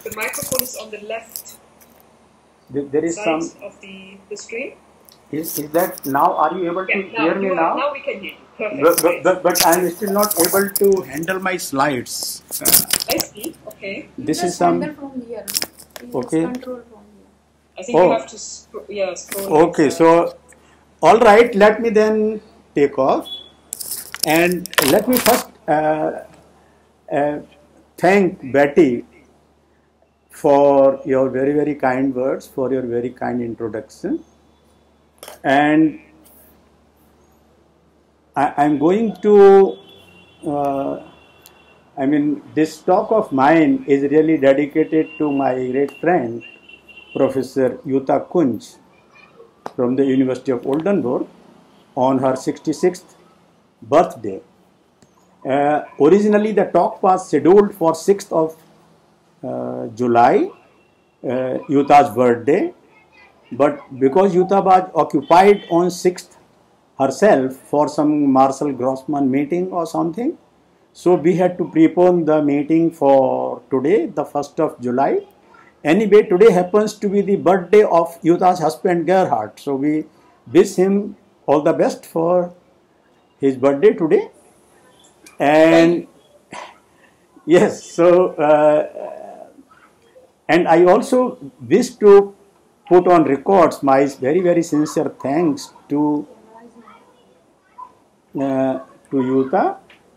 The microphone is on the left There is side some of the screen. Is that now? Are you able to hear me now? Now we can hear you. Perfect. But I am still not able to handle my slides. I see. Okay. This is some. From here, no? Okay. Control from here. I think you have to scroll. Okay, so all right. Let me then take off, and let me first thank Betty for your very, very kind words, for your very kind introduction. And I'm going to, this talk of mine is really dedicated to my great friend, Professor Jutta Kunz from the University of Oldenburg on her 66th birthday. Originally, the talk was scheduled for 6th of July, Jutta's birthday. But because Jutta was occupied on 6th herself for some Marshall Grossman meeting or something, so we had to prepone the meeting for today, the 1st of July. Anyway, today happens to be the birthday of Jutta's husband Gerhard. So we wish him all the best for his birthday today. And yes, so, and I also wish to put on records my very, very sincere thanks to Jutta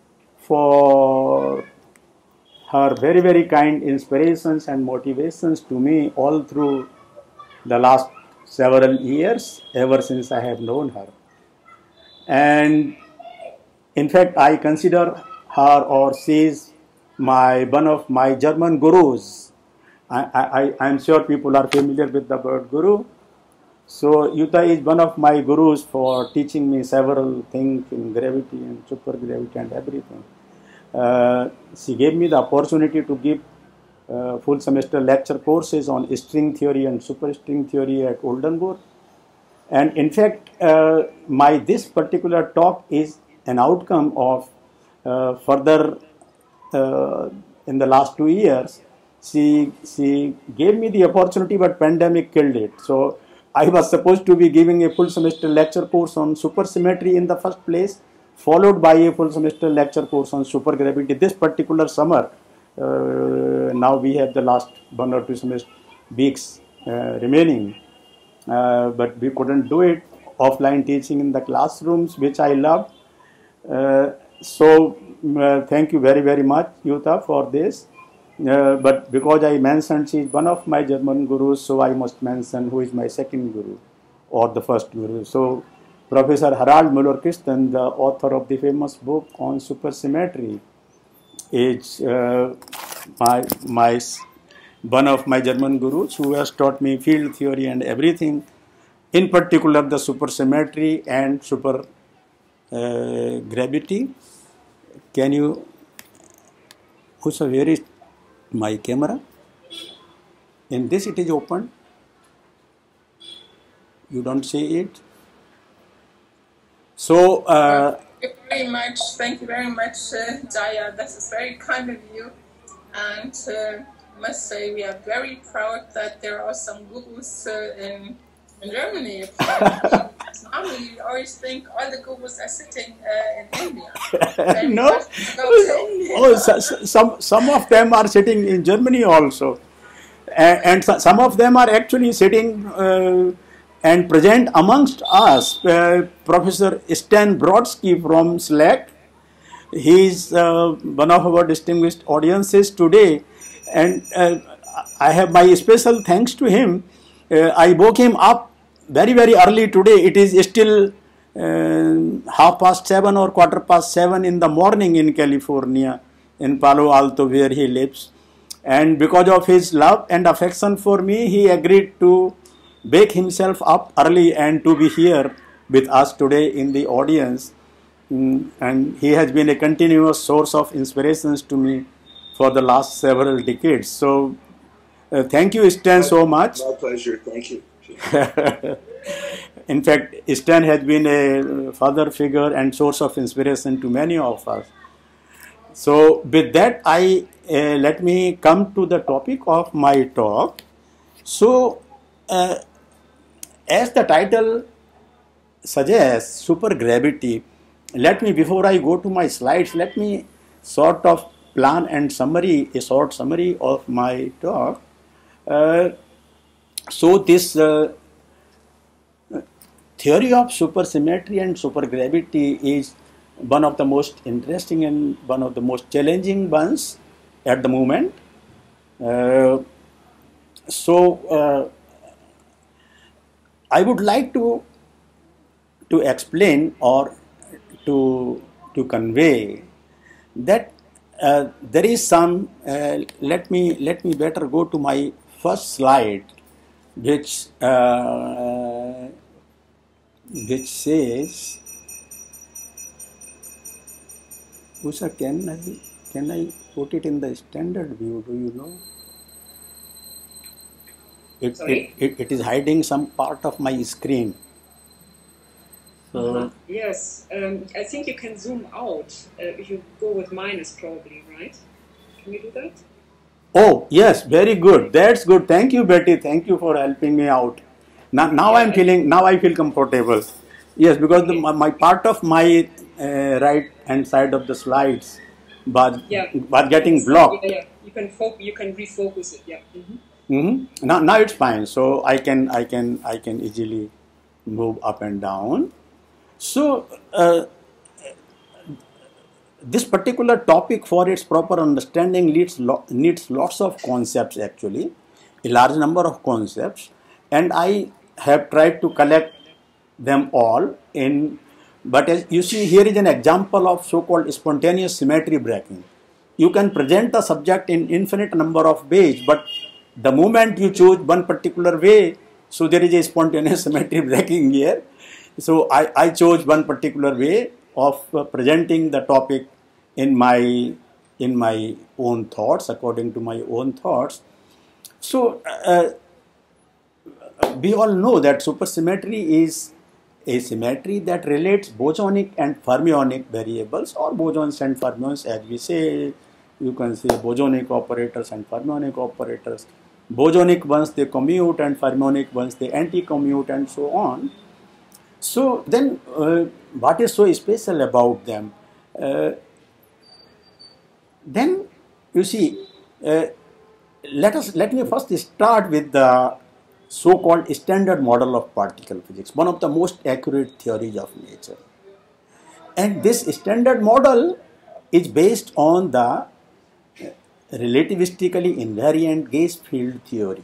for her very, very kind inspirations and motivations to me all through the last several years, ever since I have known her. And in fact, I consider her, or she is one of my German gurus. I'm sure people are familiar with the word guru. So Jutta is one of my gurus for teaching me several things in gravity and supergravity and everything. She gave me the opportunity to give full semester lecture courses on string theory and superstring theory at Oldenburg. And in fact, this particular talk is an outcome of further in the last 2 years. She gave me the opportunity, but pandemic killed it. So I was supposed to be giving a full semester lecture course on supersymmetry in the first place, followed by a full semester lecture course on supergravity this particular summer. Now we have the last 1 or 2 weeks remaining, but we couldn't do it. Offline teaching in the classrooms, which I love. So thank you very, very much, Jutta, for this. But because I mentioned she is one of my German gurus, so I must mention who is my second guru or the first guru. So Professor Harald Müller-Kirsten, the author of the famous book on supersymmetry, is one of my German gurus who has taught me field theory and everything, in particular the supersymmetry and supergravity. Can you, where is my camera? In this it is open. You don't see it. So Thank you very much, Jaya. That is very kind of you. And I must say we are very proud that there are some gurus in Germany. Normally, you always think all the gurus are sitting in India. No. Some of them are sitting in Germany also, and some of them are actually sitting and present amongst us. Professor Stan Brodsky from SLAC, he is one of our distinguished audiences today, and I have my special thanks to him. I woke him up very, very early today. It is still 7:30 or 7:15 in the morning in California, in Palo Alto, where he lives. And because of his love and affection for me, he agreed to wake himself up early and to be here with us today in the audience. And he has been a continuous source of inspirations to me for the last several decades. So thank you, Stan, so much. My pleasure. Thank you. In fact, Stan has been a father figure and source of inspiration to many of us. So with that, let me come to the topic of my talk. So as the title suggests, supergravity, before I go to my slides, let me sort of plan and a short summary of my talk. So this theory of supersymmetry and supergravity is one of the most interesting and one of the most challenging ones at the moment. I would like to explain or to convey that there is some. Let me better go to my first slide, which says, Usha, can I put it in the standard view? Do you know? It is hiding some part of my screen. So yes, I think you can zoom out if you go with minus, probably, right? Can you do that? Oh yes, very good. That's good. Thank you, Betty. Thank you for helping me out. Now I feel comfortable. Yes, because my part of my right hand side of the slides was getting blocked. Yeah. You can refocus it. Yeah. Now it's fine. So I can easily move up and down. So this particular topic, for its proper understanding, needs lots of concepts, actually, a large number of concepts, and I have tried to collect them all in. But as you see, here is an example of so-called spontaneous symmetry breaking. You can present a subject in infinite number of ways, but the moment you choose one particular way, so there is a spontaneous symmetry breaking here. So I chose one particular way of presenting the topic in my own thoughts, according to my own thoughts. So we all know that supersymmetry is a symmetry that relates bosonic and fermionic variables, or bosons and fermions, as we say. You can say bosonic operators and fermionic operators. Bosonic ones, they commute, and fermionic ones, they anti-commute, and so on. So then what is so special about them? Then you see, let me first start with the so-called standard model of particle physics, one of the most accurate theories of nature. And this standard model is based on the relativistically invariant gauge field theory,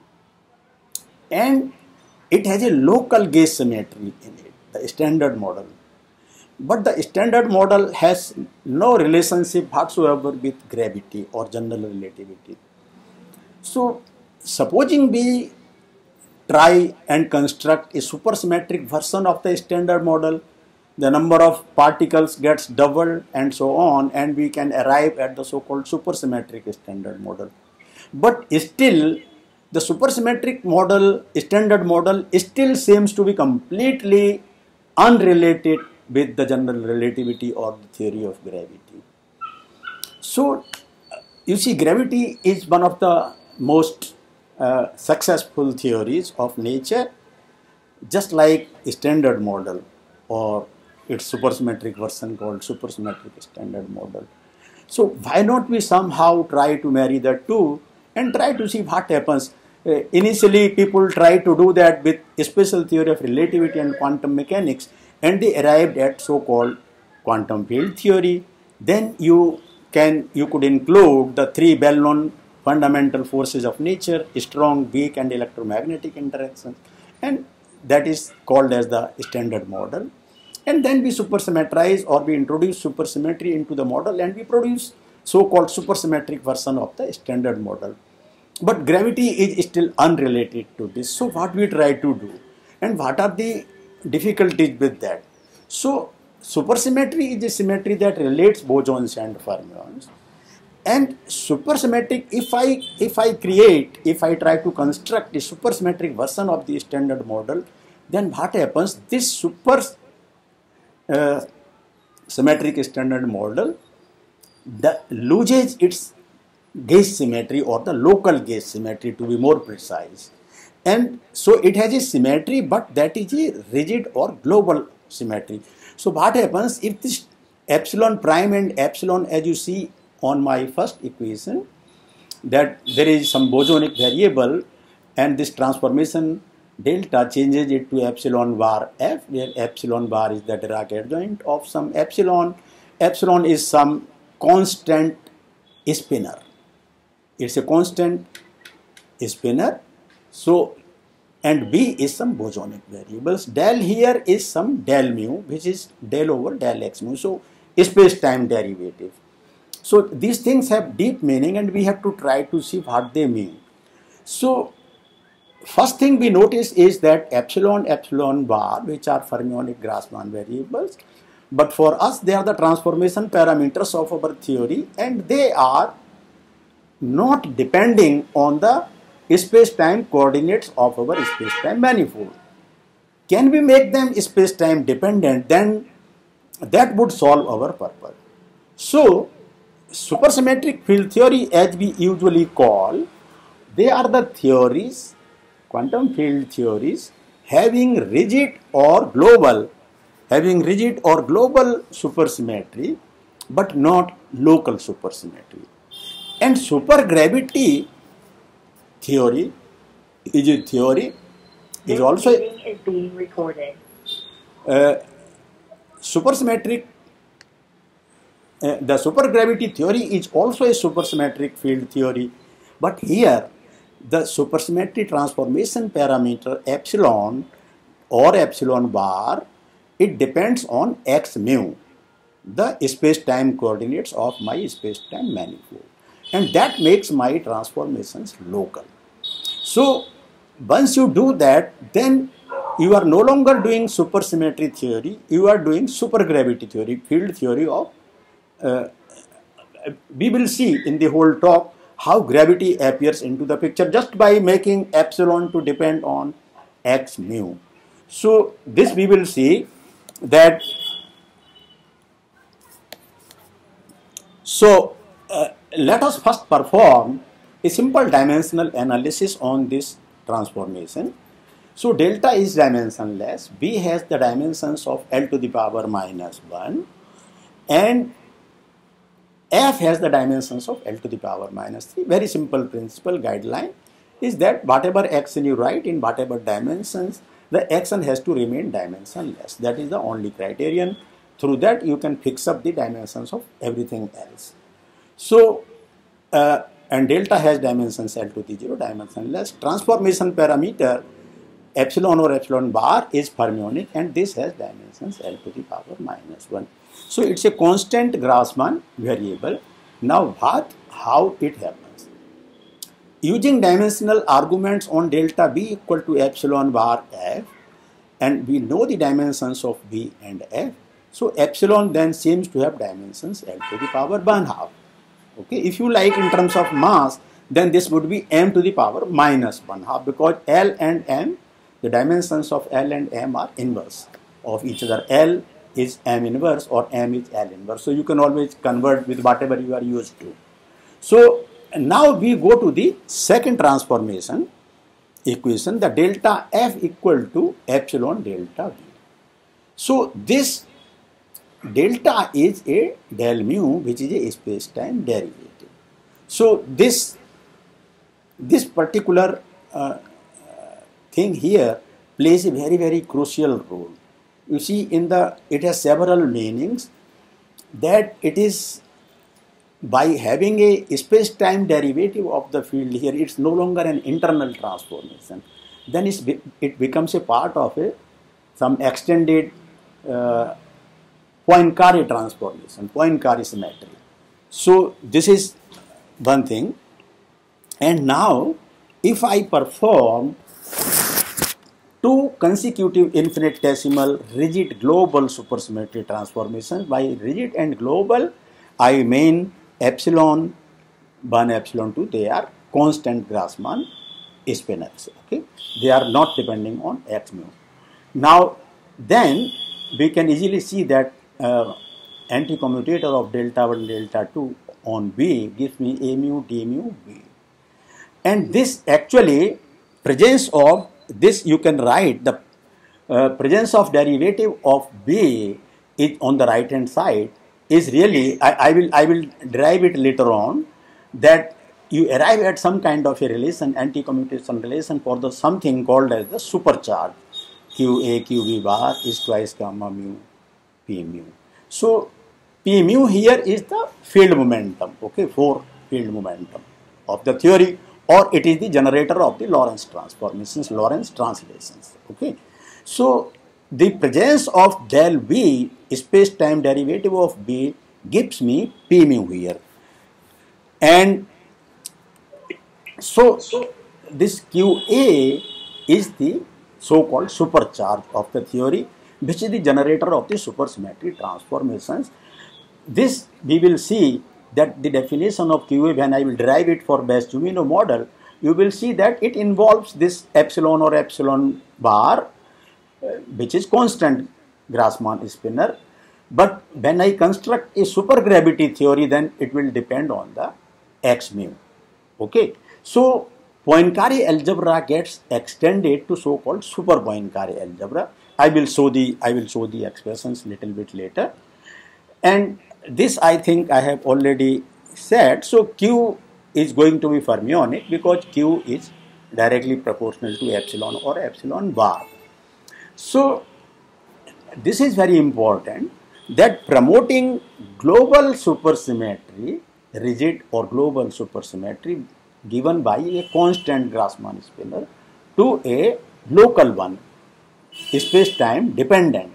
and it has a local gauge symmetry in it, the standard model. But the standard model has no relationship whatsoever with gravity or general relativity. So supposing we try and construct a supersymmetric version of the standard model, the number of particles gets doubled and so on, and we can arrive at the so-called supersymmetric standard model. But still, the supersymmetric model, standard model, still seems to be completely unrelated with the general relativity or the theory of gravity. So you see, gravity is one of the most successful theories of nature, just like a standard model or its supersymmetric version called supersymmetric standard model. So why not we somehow try to marry the two and try to see what happens? Initially, people tried to do that with a special theory of relativity and quantum mechanics, and they arrived at so-called quantum field theory. Then you could include the three well-known fundamental forces of nature: strong, weak, and electromagnetic interactions, and that is called as the standard model. And then we supersymmetrize, or we introduce supersymmetry into the model, and we produce so-called supersymmetric version of the standard model. But gravity is still unrelated to this. So what we try to do, and what are the difficulties with that? So supersymmetry is a symmetry that relates bosons and fermions. And supersymmetric, if I try to construct a supersymmetric version of the standard model, then what happens? This symmetric standard model loses its gauge symmetry, or the local gauge symmetry to be more precise. And so it has a symmetry, but that is a rigid or global symmetry. So what happens if this epsilon prime and epsilon, as you see on my first equation, that there is some bosonic variable, and this transformation delta changes it to epsilon bar f, where epsilon bar is the Dirac adjoint of some epsilon. Epsilon is some constant spinner. It's a constant spinner. So, and B is some bosonic variables. Del here is some del mu, which is del over del x mu. So, space-time derivative. So, these things have deep meaning, and we have to try to see what they mean. So, first thing we notice is that epsilon, epsilon bar, which are fermionic Grassmann variables, but for us they are the transformation parameters of our theory, and they are not depending on the space-time coordinates of our space-time manifold. Can we make them space-time dependent? Then that would solve our purpose. So, supersymmetric field theory, as we usually call, they are the theories, quantum field theories, having rigid or global supersymmetry, but not local supersymmetry. And supergravity theory is also is being recorded. Supersymmetric. The supergravity theory is also a supersymmetric field theory, but here the supersymmetry transformation parameter epsilon or epsilon bar, it depends on x mu, the space-time coordinates of my space-time manifold, and that makes my transformations local. So once you do that, then you are no longer doing supersymmetry theory, you are doing supergravity theory, field theory of we will see in the whole talk how gravity appears into the picture just by making epsilon to depend on x mu. So this we will see that. So let us first perform a simple dimensional analysis on this transformation. So delta is dimensionless, B has the dimensions of L to the power minus 1, and F has the dimensions of L to the power minus 3. Very simple principle guideline is that whatever action you write in whatever dimensions, the action has to remain dimensionless. That is the only criterion. Through that you can fix up the dimensions of everything else. So, and delta has dimensions L to the 0, dimensionless. Transformation parameter epsilon or epsilon bar is fermionic, and this has dimensions L to the power minus 1. So it's a constant Grassmann variable. Now how it happens? Using dimensional arguments on delta B equal to epsilon bar F, and we know the dimensions of B and F. So epsilon then seems to have dimensions L to the power 1/2. Okay, if you like in terms of mass, then this would be m to the power minus 1/2, because L and m, the dimensions of L and m are inverse of each other. L is m inverse or m is L inverse. So you can always convert with whatever you are used to. So now we go to the second transformation equation, the delta F equal to epsilon delta V. So this delta is a del mu, which is a space-time derivative. So this particular thing here plays a very crucial role. You see, it has several meanings. That it is by having a space-time derivative of the field here, it's no longer an internal transformation. Then it becomes a part of some extended Poincare transformation, Poincare symmetry. So this is one thing. And now if I perform two consecutive infinitesimal rigid global supersymmetry transformations, by rigid and global I mean epsilon 1, epsilon 2, they are constant Grassmann spinors. Okay, they are not depending on x mu. Now then we can easily see that anti-commutator of delta 1 delta 2 on B gives me A mu d mu B. And this actually presence of this, you can write the presence of derivative of B is on the right hand side is really, I will derive it later on, that you arrive at some kind of a relation, anti-commutation relation for the something called as the supercharge. QA QB bar is twice gamma mu P mu. So P mu here is the field momentum, okay, for field momentum of the theory, or it is the generator of the Lorentz transformations, Lorentz translations, okay. So the presence of del V, space-time derivative of B, gives me P mu here. And so this QA is the so-called supercharge of the theory, which is the generator of the supersymmetry transformations. This we will see that the definition of QA, when I will derive it for Bess-Jumino model, you will see that it involves this epsilon or epsilon bar, which is constant Grassmann spinner. But when I construct a supergravity theory, then it will depend on the X mu. Okay. So Poincare algebra gets extended to so-called super Poincare algebra. I will show the expressions little bit later. And this I think I have already said. So Q is going to be fermionic because Q is directly proportional to epsilon or epsilon bar. So this is very important, that promoting global supersymmetry, rigid or global supersymmetry given by a constant Grassmann spinner to a local one, space-time dependent,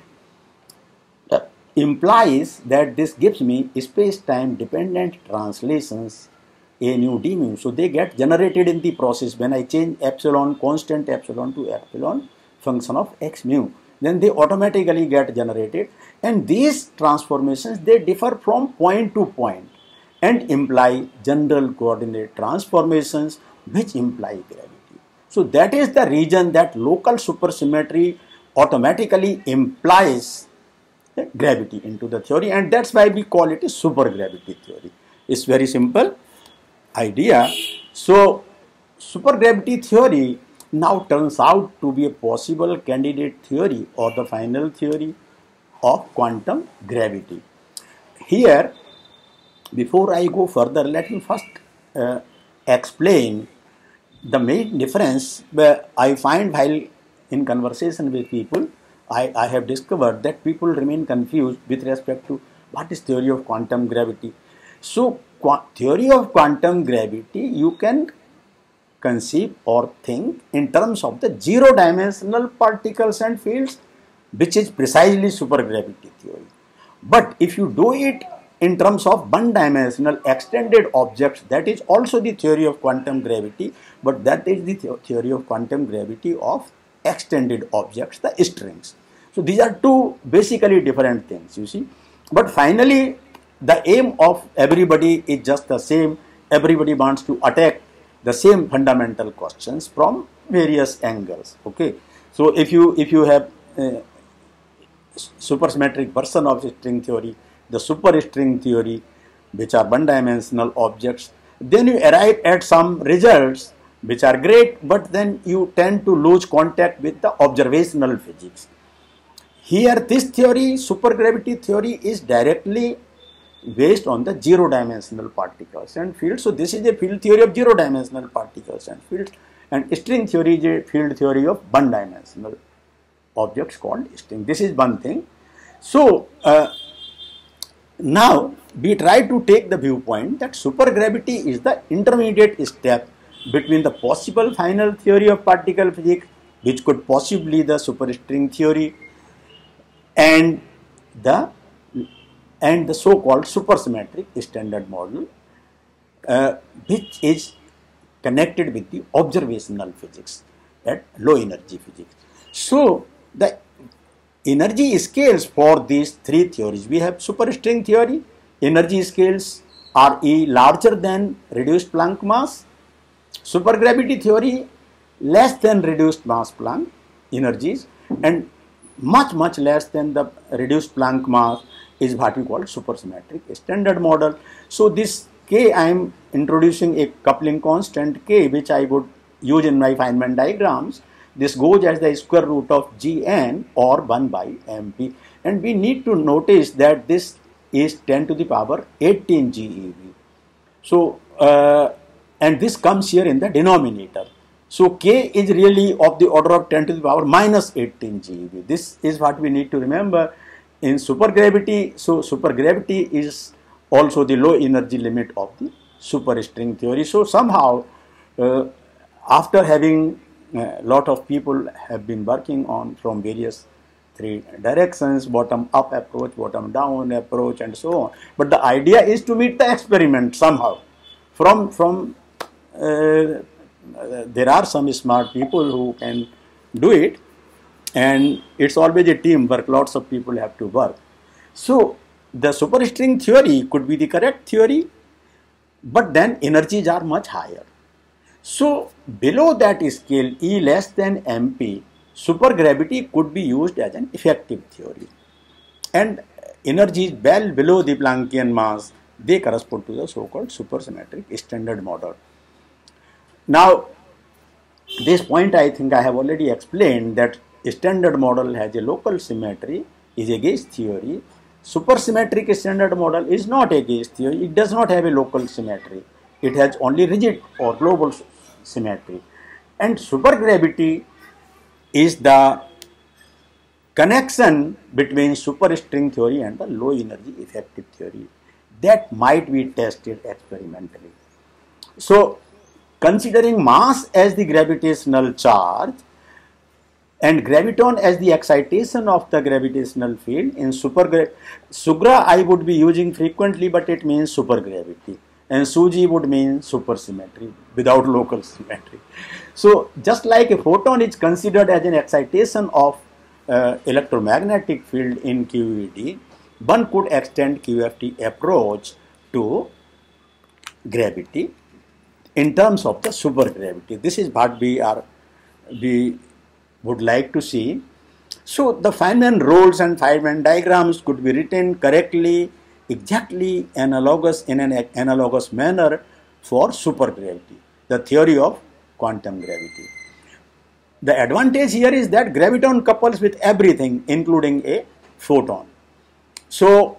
implies that this gives me space-time dependent translations A mu d mu. So they get generated in the process when I change epsilon, constant epsilon to epsilon function of x mu. Then they automatically get generated, and these transformations, they differ from point to point and imply general coordinate transformations which imply gravity. So that is the reason that local supersymmetry automatically implies gravity into the theory, and that's why we call it a supergravity theory. It's very simple idea. So supergravity theory now turns out to be a possible candidate theory or the final theory of quantum gravity. Here, before I go further, let me first explain the main difference where I find while in conversation with people, I have discovered that people remain confused with respect to what is theory of quantum gravity. So theory of quantum gravity, you can conceive or think in terms of the zero-dimensional particles and fields, which is precisely supergravity theory. But if you do it in terms of one-dimensional extended objects, that is also the theory of quantum gravity, but that is the theory of quantum gravity of extended objects, the strings. So these are two basically different things, you see. But finally, the aim of everybody is just the same. Everybody wants to attack the same fundamental questions from various angles. Okay. So if you have supersymmetric version of string theory, the superstring theory, which are one-dimensional objects, then you arrive at some results which are great, but then you tend to lose contact with the observational physics. Here, this theory, supergravity theory, is directly based on the zero-dimensional particles and fields. So this is a field theory of zero-dimensional particles and fields, and string theory is a field theory of one-dimensional objects called string. This is one thing. So now we try to take the viewpoint that supergravity is the intermediate step between the possible final theory of particle physics, which could possibly the superstring theory, and the so-called supersymmetric standard model, which is connected with the observational physics at low energy physics. So the energy scales for these three theories, we have superstring theory, energy scales are E larger than reduced Planck mass, supergravity theory less than reduced mass Planck energies, and much less than the reduced Planck mass, is what we call supersymmetric standard model. So this K, I am introducing a coupling constant K, which I would use in my Feynman diagrams. This goes as the square root of Gn or 1 by mp. And we need to notice that this is 10 to the power 18 GeV. So, and this comes here in the denominator. So K is really of the order of 10 to the power minus 18 GeV. This is what we need to remember in supergravity. So supergravity is also the low energy limit of the superstring theory. So somehow, after having a lot of people have been working on from various three directions, bottom up approach, bottom down approach, and so on. But the idea is to meet the experiment somehow. There are some smart people who can do it, and it's always a teamwork. Lots of people have to work. So the superstring theory could be the correct theory, but then energies are much higher. So below that scale, E less than mp, supergravity could be used as an effective theory. And energies well below the Planckian mass, they correspond to the so-called supersymmetric standard model. Now, this point I think I have already explained, that standard model has a local symmetry, is a gauge theory. Supersymmetric standard model is not a gauge theory. It does not have a local symmetry. It has only rigid or global symmetry. And supergravity is the connection between superstring theory and the low energy effective theory that might be tested experimentally. So, considering mass as the gravitational charge and graviton as the excitation of the gravitational field in Sugra I would be using frequently, but it means supergravity, and Suji would mean supersymmetry without local symmetry. So just like a photon is considered as an excitation of electromagnetic field in QED, one could extend QFT approach to gravity in terms of the supergravity. This is what we would like to see. So the Feynman rules and Feynman diagrams could be written correctly, exactly analogous in an analogous manner for supergravity, the theory of quantum gravity. The advantage here is that graviton couples with everything, including a photon. So,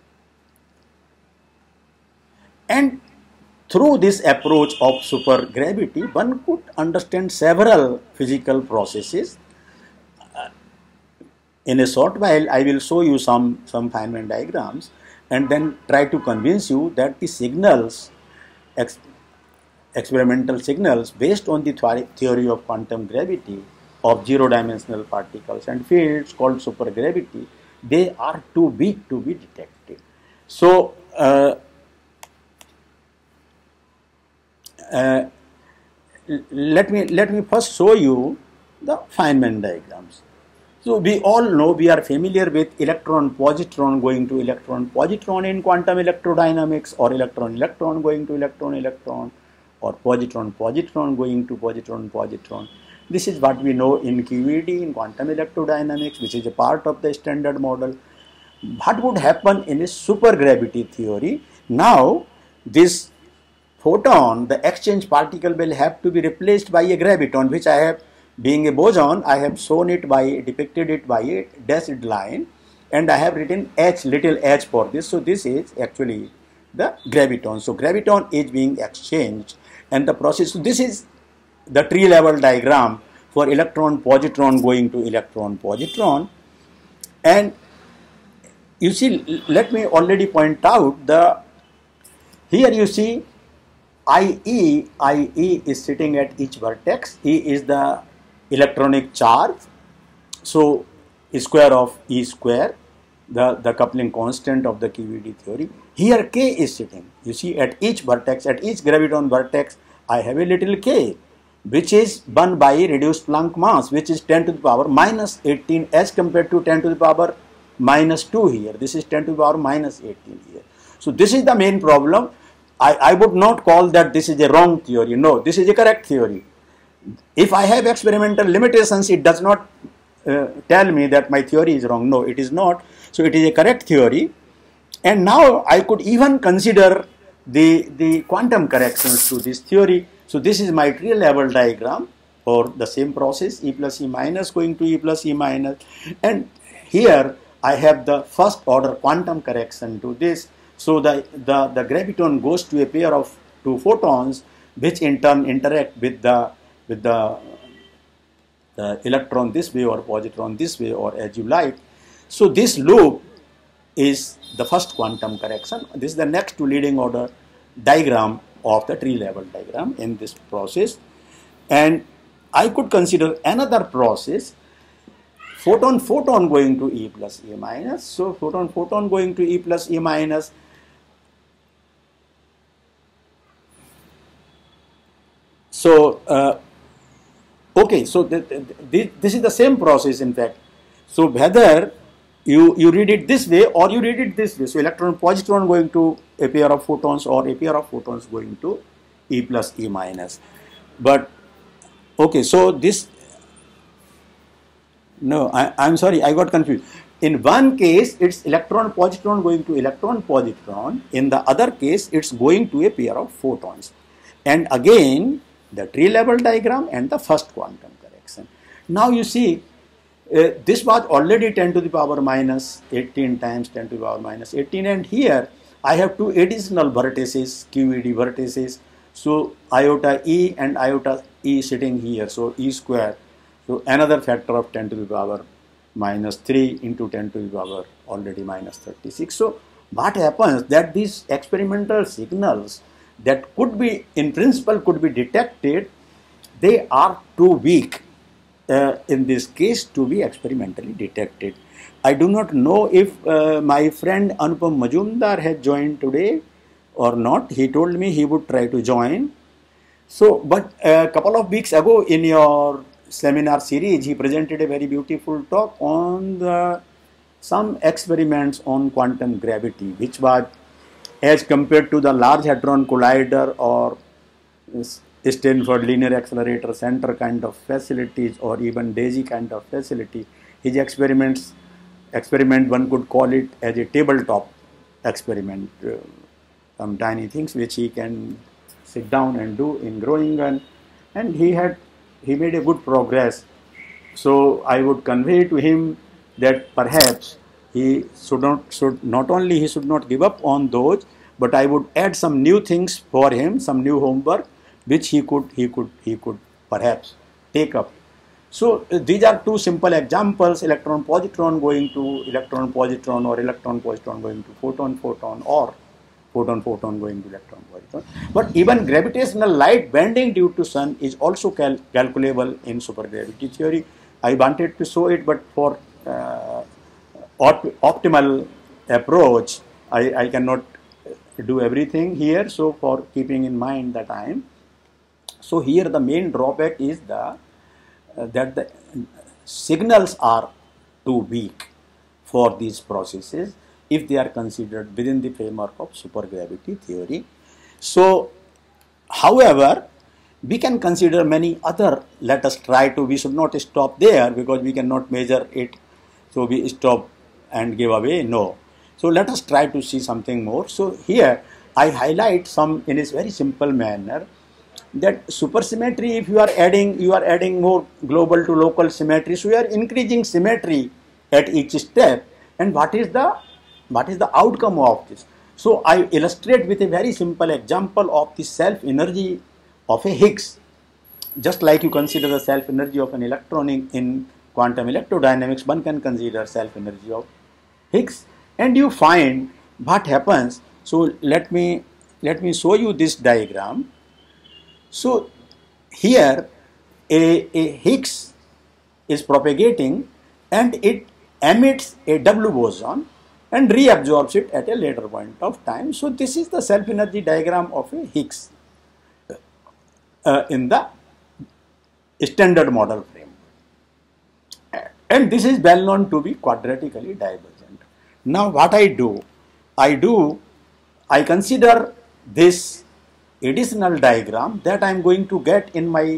and through this approach of supergravity, one could understand several physical processes. In a short while, I will show you some Feynman diagrams and then try to convince you that the signals, experimental signals based on the theory of quantum gravity of zero-dimensional particles and fields called supergravity, they are too weak to be detected. So, let me first show you the Feynman diagrams. So we all know, we are familiar with electron-positron going to electron-positron in quantum electrodynamics, or electron-electron going to electron-electron, or positron-positron going to positron-positron. This is what we know in QED, in quantum electrodynamics, which is a part of the standard model. What would happen in a supergravity theory? Now, this photon, the exchange particle, will have to be replaced by a graviton, which I have, being a boson, I have shown it by, depicted it by a dashed line, and I have written h, little h for this. So this is actually the graviton. So graviton is being exchanged, and the process, so this is the tree level diagram for electron-positron going to electron-positron. And you see, let me already point out, here you see IE is sitting at each vertex. E is the electronic charge, so square of E square, the coupling constant of the QED theory. Here K is sitting. You see, at each vertex, at each graviton vertex, I have a little k, which is 1 by reduced Planck mass, which is 10 to the power minus 18 as compared to 10 to the power minus 2 here. This is 10 to the power minus 18 here. So this is the main problem. I would not call that this is a wrong theory. No, this is a correct theory. If I have experimental limitations, it does not tell me that my theory is wrong. No, it is not. So it is a correct theory. And now I could even consider the quantum corrections to this theory. So this is my tree level diagram for the same process, E plus E minus going to E plus E minus. And here I have the first order quantum correction to this. So the graviton goes to a pair of two photons, which in turn interact with the electron this way or positron this way, or as you like. So this loop is the first quantum correction. This is the next to leading order diagram of the tree level diagram in this process. And I could consider another process, photon going to E plus E minus. So photon going to E plus E minus. So okay, so this is the same process in fact. So whether you read it this way or you read it this way, so electron positron going to a pair of photons or a pair of photons going to E plus E minus. But okay, so this, no, I'm sorry, I got confused. In one case it's electron positron going to electron positron, in the other case it's going to a pair of photons. And again the tree level diagram and the first quantum correction. Now you see, this was already 10 to the power minus 18 times 10 to the power minus 18, and here I have two additional vertices, QED vertices. So iota E and iota E sitting here, so E square. So another factor of 10 to the power minus 3 into 10 to the power already minus 36. So what happens that these experimental signals that could be, in principle, could be detected, they are too weak in this case to be experimentally detected. I do not know if my friend Anupam Majumdar has joined today or not. He told me he would try to join. So, but a couple of weeks ago in your seminar series, he presented a very beautiful talk on some experiments on quantum gravity, which was as compared to the Large Hadron Collider or Stanford Linear Accelerator Center kind of facilities, or even DAISY kind of facility. His experiment, one could call it as a tabletop experiment, some tiny things which he can sit down and do in Groningen, and he made a good progress. So I would convey to him that perhaps he should not give up on those, but I would add some new things for him, some new homework which he could perhaps take up. So these are two simple examples: electron positron going to electron positron, or electron positron going to photon or photon going to electron positron. But even gravitational light bending due to sun is also calculable in supergravity theory. I wanted to show it, but for optimal approach, I cannot do everything here. So for keeping in mind the time, so here the main drawback is that the signals are too weak for these processes if they are considered within the framework of supergravity theory. So, however, we can consider many other. Let us try to. We should not stop there because we cannot measure it. So we stop and give away. No. So let us try to see something more. So here I highlight some in a very simple manner that supersymmetry, if you are adding more global to local symmetry, so you are increasing symmetry at each step. And what is the outcome of this? So I illustrate with a very simple example of the self energy of a Higgs. Just like you consider the self energy of an electron in quantum electrodynamics, one can consider self energy of Higgs, and you find what happens. So let me show you this diagram. So here a Higgs is propagating and it emits a W boson and reabsorbs it at a later point of time. So this is the self energy diagram of a Higgs in the standard model frame, and this is well known to be quadratically divergent. Now what I do, I consider this additional diagram that I am going to get in my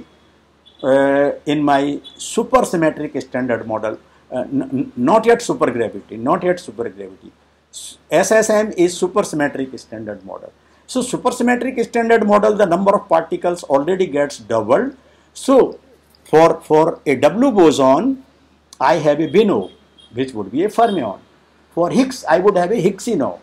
supersymmetric standard model, not yet supergravity, SSM is supersymmetric standard model. So supersymmetric standard model, the number of particles already gets doubled. So for a W boson, I have a Binot, which would be a fermion. For Higgs, I would have a Higgsino,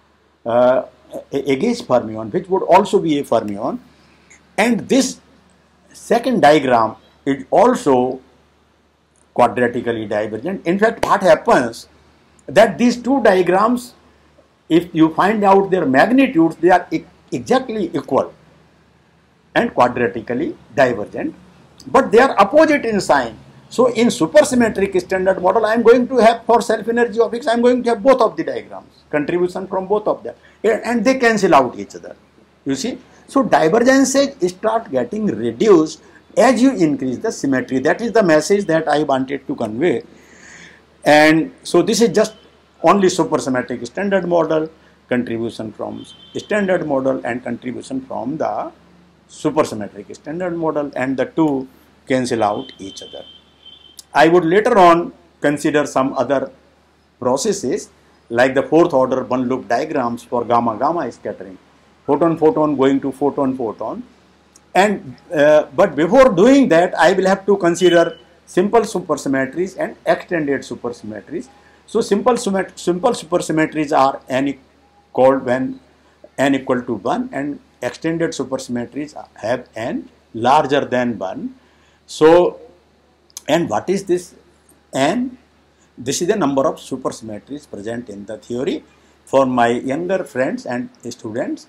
a gauge fermion, which would also be a fermion. And this second diagram is also quadratically divergent. In fact, what happens that these two diagrams, if you find out their magnitudes, they are exactly equal and quadratically divergent, but they are opposite in sign. So in supersymmetric standard model, I am going to have, for self energy of Higgs, I am going to have both of the diagrams, contribution from both of them, and they cancel out each other. You see, so divergences start getting reduced as you increase the symmetry. That is the message that I wanted to convey. And so this is just only supersymmetric standard model, contribution from standard model, and contribution from the supersymmetric standard model, and the two cancel out each other. I would later on consider some other processes like the fourth order one loop diagrams for gamma-gamma scattering, photon-photon going to photon-photon. And but before doing that, I will have to consider simple supersymmetries and extended supersymmetries. So simple supersymmetries are called when n equal to 1, and extended supersymmetries have n larger than 1. So, and what is this n? This is the number of supersymmetries present in the theory. For my younger friends and students,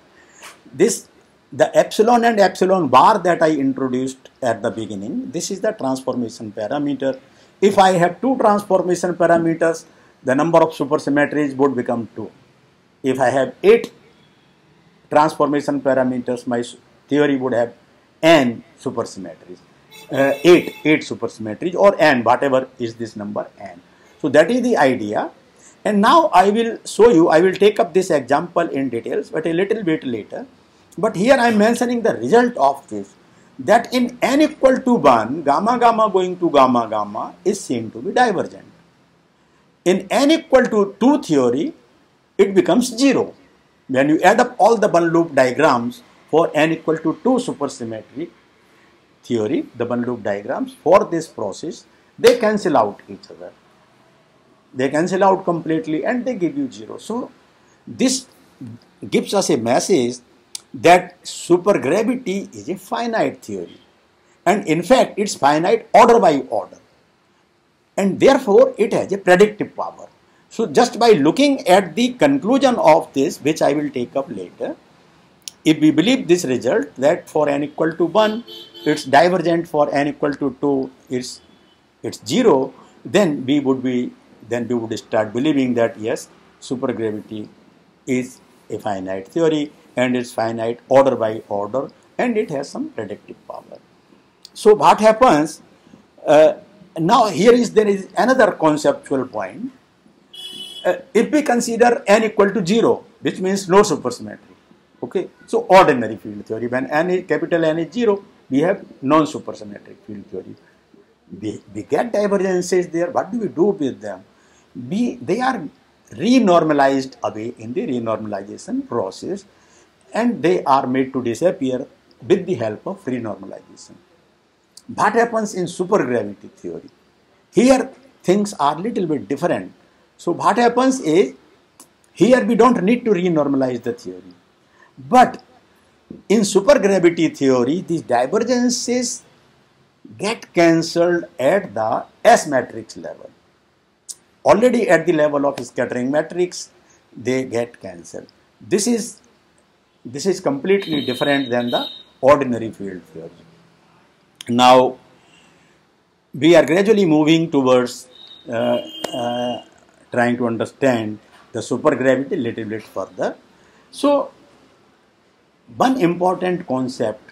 the epsilon and epsilon bar that I introduced at the beginning, this is the transformation parameter. If I have two transformation parameters, the number of supersymmetries would become 2. If I have 8 transformation parameters, my theory would have n supersymmetries, 8 supersymmetries, or n, whatever is this number n. So that is the idea. And now I will show you, I will take up this example in details, but a little bit later. But here I am mentioning the result of this, that in n equal to 1, gamma-gamma going to gamma-gamma is seen to be divergent. In n equal to 2 theory, it becomes 0. When you add up all the one loop diagrams for n equal to 2 supersymmetric theory, the one loop diagrams for this process, they cancel out each other. They cancel out completely and they give you 0. So this gives us a message that supergravity is a finite theory, and in fact it's finite order by order, and therefore it has a predictive power. So just by looking at the conclusion of this, which I will take up later, if we believe this result that for n equal to 1 it's divergent, for n equal to 2 it's 0, then we would start believing that yes, supergravity is a finite theory, and it's finite order by order, and it has some predictive power. So what happens now, there is another conceptual point. If we consider n equal to 0, which means no supersymmetry, okay, so ordinary field theory, when capital N is 0, we have non-supersymmetric field theory. We get divergences there. What do we do with them? They are renormalized away in the renormalization process, and they are made to disappear with the help of renormalization. What happens in supergravity theory? Here things are little bit different. So what happens is, here we don't need to renormalize the theory. But in supergravity theory, these divergences get cancelled at the S matrix level. Already at the level of scattering matrix, they get cancelled. This is completely different than the ordinary field theory. Now, we are gradually moving towards trying to understand the supergravity a little bit further. So, one important concept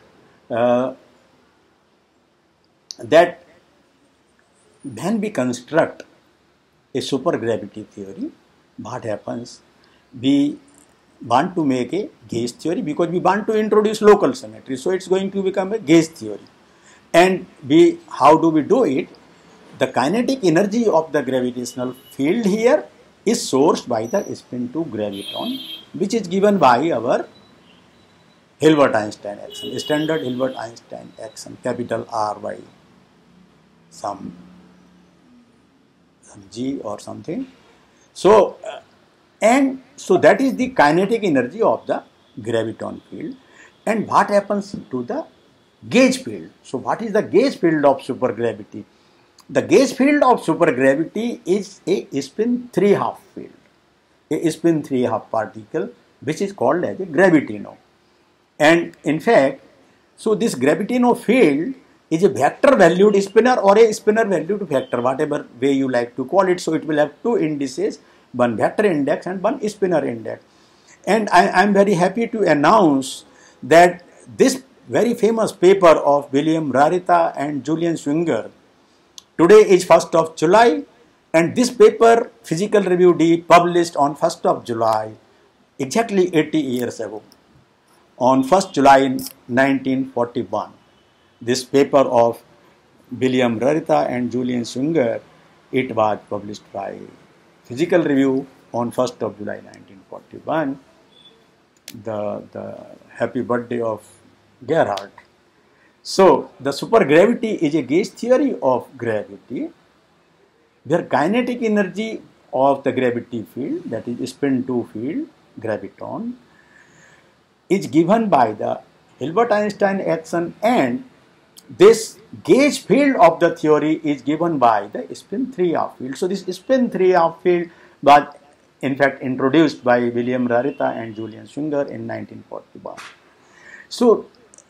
that when we construct a supergravity theory, what happens? We want to make a gauge theory because we want to introduce local symmetry. So it's going to become a gauge theory. And how do we do it? The kinetic energy of the gravitational field here is sourced by the spin 2 graviton, which is given by our Hilbert-Einstein action, standard Hilbert-Einstein action, capital R by some G or something. So, and so that is the kinetic energy of the graviton field. And what happens to the gauge field? So, what is the gauge field of supergravity? The gauge field of supergravity is a spin 3/2 field, a spin 3/2 particle, which is called as a gravitino. And in fact, so this gravitino field is a vector valued spinor or a spinor valued vector, whatever way you like to call it. So it will have two indices, one vector index and one spinor index. And I am very happy to announce that this very famous paper of William Rarita and Julian Schwinger, today is 1st of July, and this paper, Physical Review D, published on 1st of July, exactly 80 years ago, on 1st July 1941. This paper of William Rarita and Julian Schwinger, it was published by Physical Review on 1st of July 1941. The happy birthday of Gerhardt. So, the supergravity is a gauge theory of gravity, where kinetic energy of the gravity field, that is spin 2 field, graviton, is given by the Hilbert-Einstein action, and this gauge field of the theory is given by the spin 3/2 field. So, this spin 3/2 field was in fact introduced by William Rarita and Julian Schwinger in 1941. So,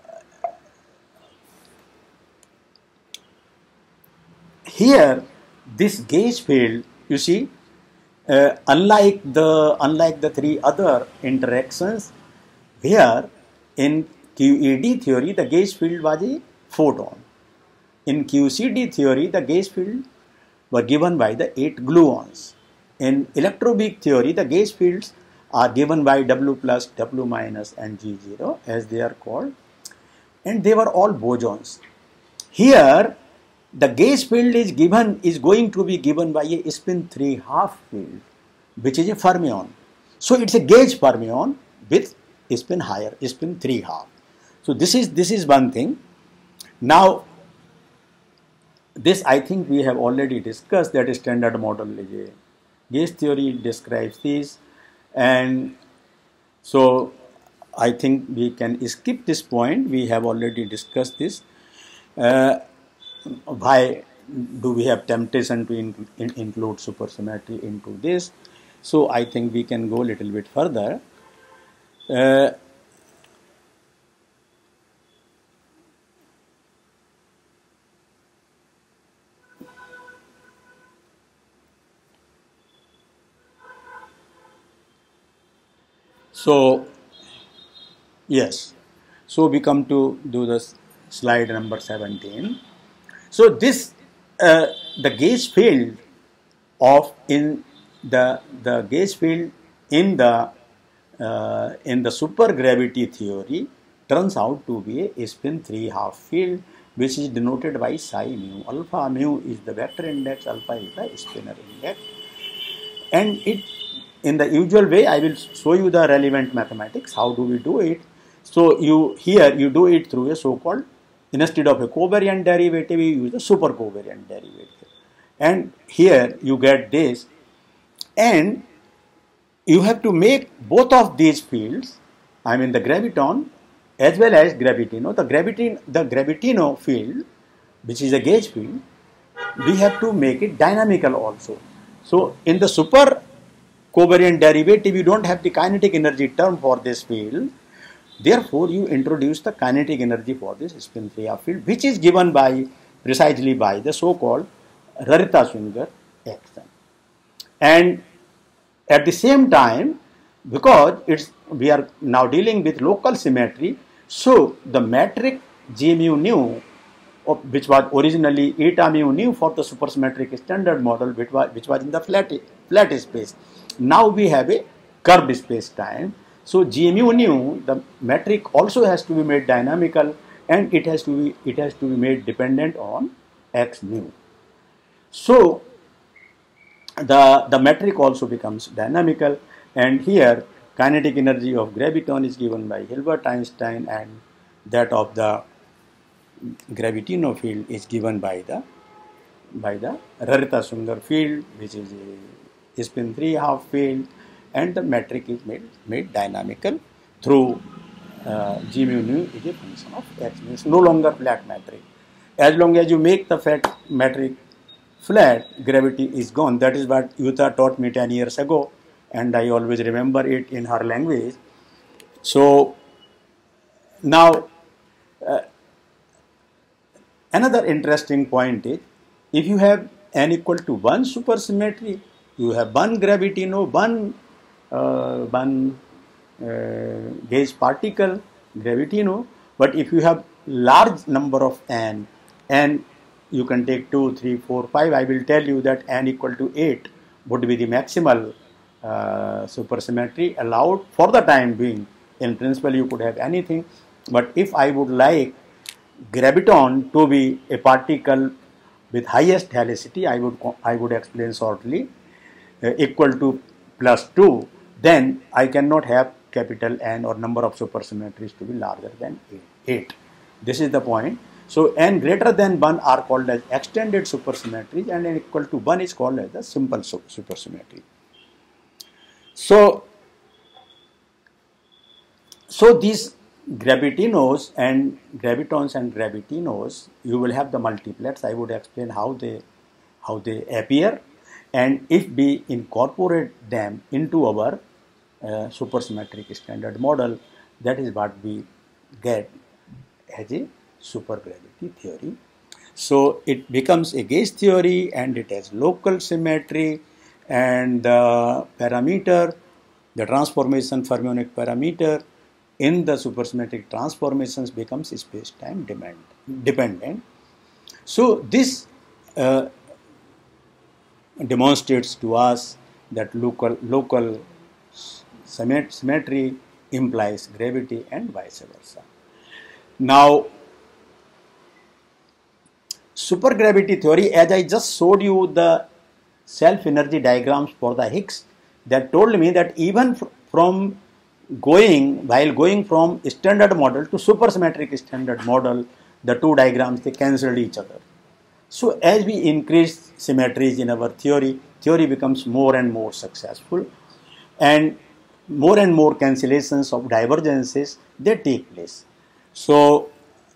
here this gauge field, you see, unlike the three other interactions, where in QED theory the gauge field was a photon. In QCD theory the gauge field were given by the 8 gluons. In electroweak theory the gauge fields are given by W plus, W minus and G0 as they are called, and they were all bosons. Here the gauge field is going to be given by a spin 3/2 field, which is a fermion. So it's a gauge fermion with spin higher, spin 3/2. So this is one thing. Now this I think we have already discussed, that standard model is a gauge theory, describes this, and so I think we can skip this point. We have already discussed this. Why do we have temptation to include supersymmetry into this? So I think we can go a little bit further. So yes, so we come to do this slide number 17. So this the gauge field of in the gauge field in the supergravity theory turns out to be a spin 3/2 field, which is denoted by psi mu. Alpha mu is the vector index, alpha is the spinor index, and it in the usual way I will show you the relevant mathematics. How do we do it? So you do it through a so-called, instead of a covariant derivative, you use a super covariant derivative, and here you get this, and you have to make both of these fields, I mean the graviton as well as gravitino. The gravitino field, which is a gauge field, we have to make it dynamical also. So in the super covariant derivative, you don't have the kinetic energy term for this field. Therefore, you introduce the kinetic energy for this spin 3/2 field, which is given precisely by the so-called Rarita-Schwinger action. And at the same time, because we are now dealing with local symmetry, so the metric G mu nu, which was originally eta mu nu for the supersymmetric standard model, which was in the flat space. Now we have a curved space time. So G mu nu, the metric also has to be made dynamical, and it has to be made dependent on x mu. So the metric also becomes dynamical, and here kinetic energy of graviton is given by Hilbert Einstein, and that of the gravitino field is given by the Rarita-Schwinger field, which is a spin 3/2 field, and the metric is made dynamical through G mu nu is a function of x, means no longer flat metric. As long as you make the metric flat, gravity is gone. That is what Yuta taught me 10 years ago, and I always remember it in her language. So now another interesting point is, if you have n equal to 1 supersymmetry, you have one gravitino, one gauge particle gravitino. But if you have large number of n, you can take 2, 3, 4, 5. I will tell you that n equal to 8 would be the maximal supersymmetry allowed for the time being. In principle, you could have anything, but if I would like graviton to be a particle with highest helicity, I would explain shortly, equal to +2, then I cannot have capital N or number of supersymmetries to be larger than 8. This is the point. So n greater than 1 are called as extended supersymmetries, and n equal to 1 is called as the simple supersymmetry. So these gravitinos and gravitons and gravitinos, you will have the multiplets. I would explain how they appear, and if we incorporate them into our supersymmetric standard model, that is what we get as a supergravity theory. So it becomes a gauge theory, and it has local symmetry, and the parameter, the transformation fermionic parameter in the supersymmetric transformations becomes space-time dependent. So this demonstrates to us that local symmetry implies gravity and vice versa. Now, supergravity theory, as I just showed you the self-energy diagrams for the Higgs, that told me that even while going from standard model to supersymmetric standard model, the two diagrams, they cancelled each other. So as we increase symmetries in our theory becomes more and more successful, and more cancellations of divergences, they take place. So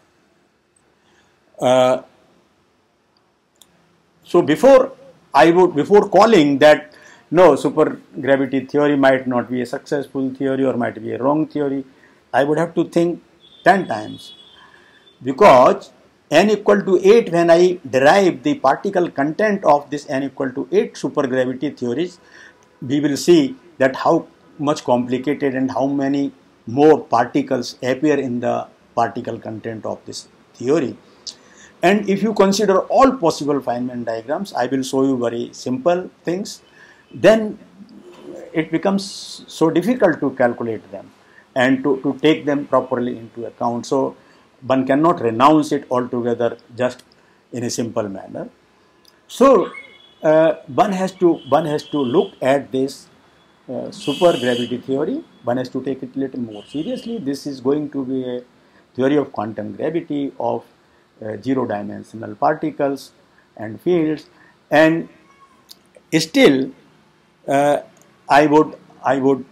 before calling that no, supergravity theory might not be a successful theory or might be a wrong theory, I would have to think 10 times, because n equal to 8, when I derive the particle content of this n equal to 8 supergravity theories, we will see that how much complicated and how many more particles appear in the particle content of this theory. And if you consider all possible Feynman diagrams, I will show you very simple things, then it becomes so difficult to calculate them and to take them properly into account. So one cannot renounce it altogether just in a simple manner. So one has to look at this supergravity theory. One has to take it a little more seriously. This is going to be a theory of quantum gravity of zero-dimensional particles and fields, and still I would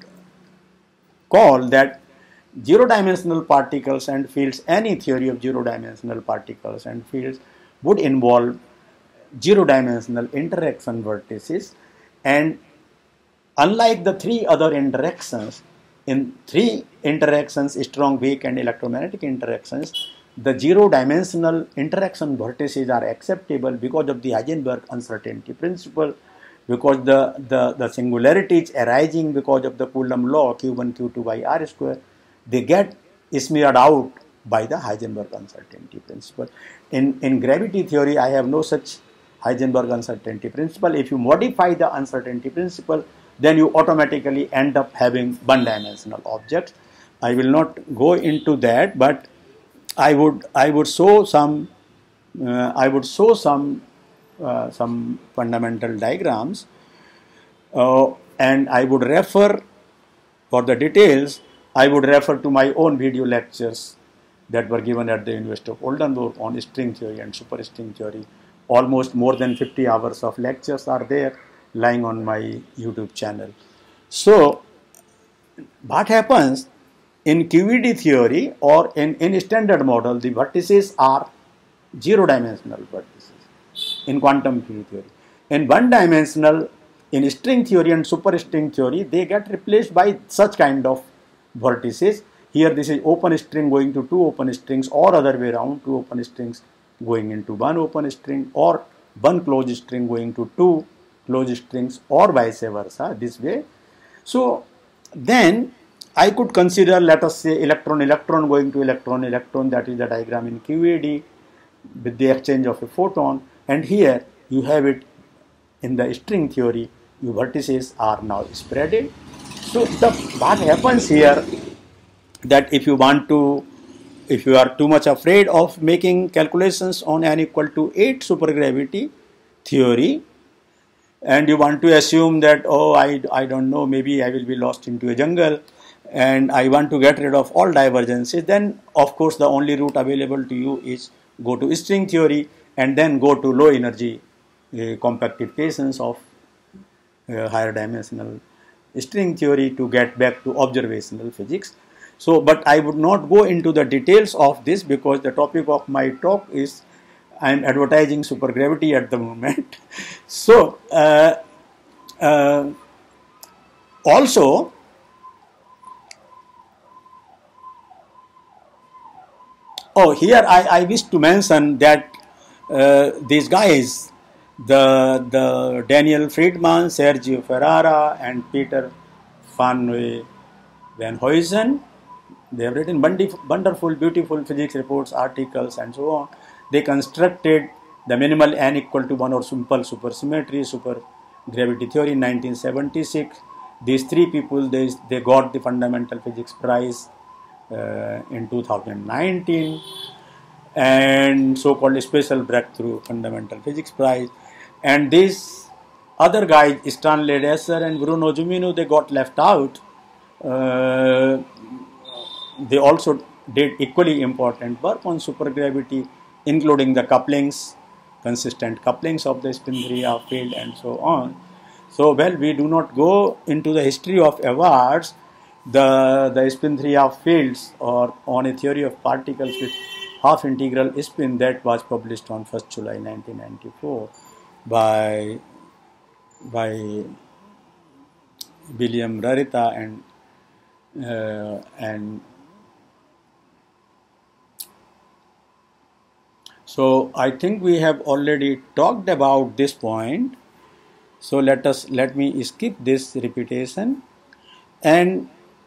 call that zero-dimensional particles and fields, any theory of zero-dimensional particles and fields would involve zero-dimensional interaction vertices, and unlike the three other interactions, in three interactions, strong, weak and electromagnetic interactions, the zero-dimensional interaction vertices are acceptable because of the Heisenberg uncertainty principle, because the singularities arising because of the Coulomb law Q1 Q2 by R square, they get smeared out by the Heisenberg uncertainty principle. In gravity theory, I have no such Heisenberg uncertainty principle. If you modify the uncertainty principle, then you automatically end up having one-dimensional objects. I will not go into that, but I would show some fundamental diagrams And I would refer, for the details, I would refer to my own video lectures that were given at the University of Oldenburg on string theory and superstring theory. Almost more than 50 hours of lectures are there lying on my YouTube channel. So, what happens in QED theory or in standard model, the vertices are zero-dimensional vertices in quantum field theory. In one-dimensional, in string theory and superstring theory, they get replaced by such kind of vertices. Here this is open string going to two open strings, or other way around, two open strings going into one open string, or one closed string going to two closed strings, or vice versa, this way. So then I could consider, let us say, electron-electron going to electron-electron, that is the diagram in QED with the exchange of a photon, and here you have it in the string theory, your vertices are now spreaded. So what happens here, that if you are too much afraid of making calculations on n equal to 8 supergravity theory, and you want to assume that, oh, I don't know, maybe I will be lost into a jungle and I want to get rid of all divergences, then of course the only route available to you is go to string theory and then go to low energy compactifications of higher dimensional string theory to get back to observational physics. So, but I would not go into the details of this because the topic of my talk is, I am advertising supergravity at the moment. So, also, here I wish to mention that these guys, the Daniel Friedman, Sergio Ferrara, and Peter van Huysen, they have written wonderful, beautiful physics reports, articles, and so on. They constructed the minimal n equal to 1 or simple supersymmetry, supergravity theory in 1976. These three people, they got the Fundamental Physics Prize in 2019, and so-called Special Breakthrough Fundamental Physics Prize. And these other guys, Stanley Lesser and Bruno Gimino, they got left out. They also did equally important work on supergravity, including the couplings, consistent couplings of the spin-3 field, and so on. So, well, we do not go into the history of awards, the spin-3 fields, or on a theory of particles with half integral spin that was published on 1st July 1994 by William Rarita and so I think we have already talked about this point. So let me skip this repetition, and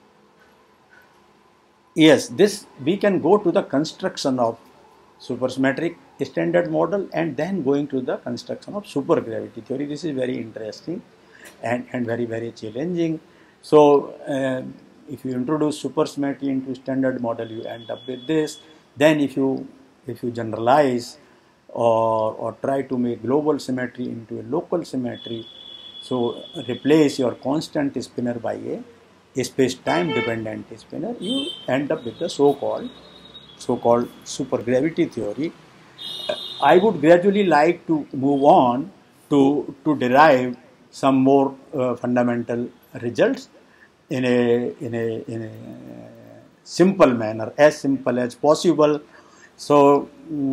yes, this we can go to the construction of supersymmetric standard model and then going to the construction of supergravity theory. This is very interesting and very, very challenging. So if you introduce supersymmetry into standard model, you end up with this. Then if you generalize or try to make global symmetry into a local symmetry, so replace your constant spinner by a space-time dependent spinner, you end up with the so-called supergravity theory. I would gradually like to move on to derive some more fundamental results in a simple manner, as simple as possible. So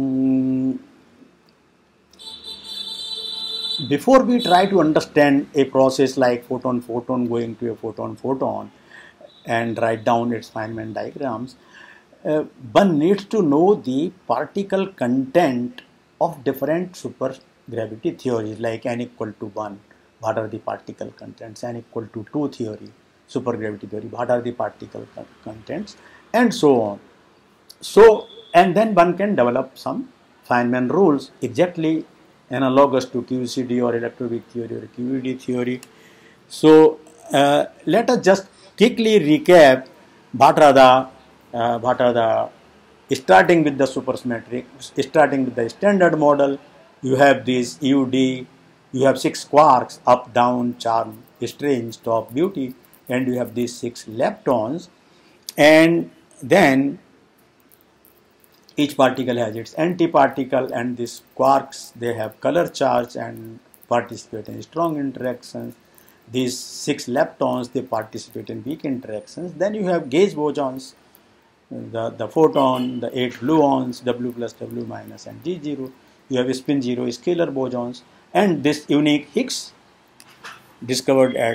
before we try to understand a process like photon-photon going to a photon-photon and write down its Feynman diagrams, one needs to know the particle content of different supergravity theories like n equal to 1, what are the particle contents, n equal to 2 theory, supergravity theory, what are the particle contents, and so on. So, and then one can develop some Feynman rules exactly analogous to QCD or electroweak theory or QED theory. So, let us just quickly recap what are the starting with the supersymmetric, starting with the standard model. You have these UD, you have 6 quarks, up, down, charm, strange, top, beauty, and you have these 6 leptons, and then each particle has its antiparticle, and these quarks, they have color charge and participate in strong interactions. These 6 leptons, they participate in weak interactions. Then you have gauge bosons, the photon, the 8 gluons, W plus, W minus, and G0. You have spin 0 scalar bosons, and this unique Higgs discovered at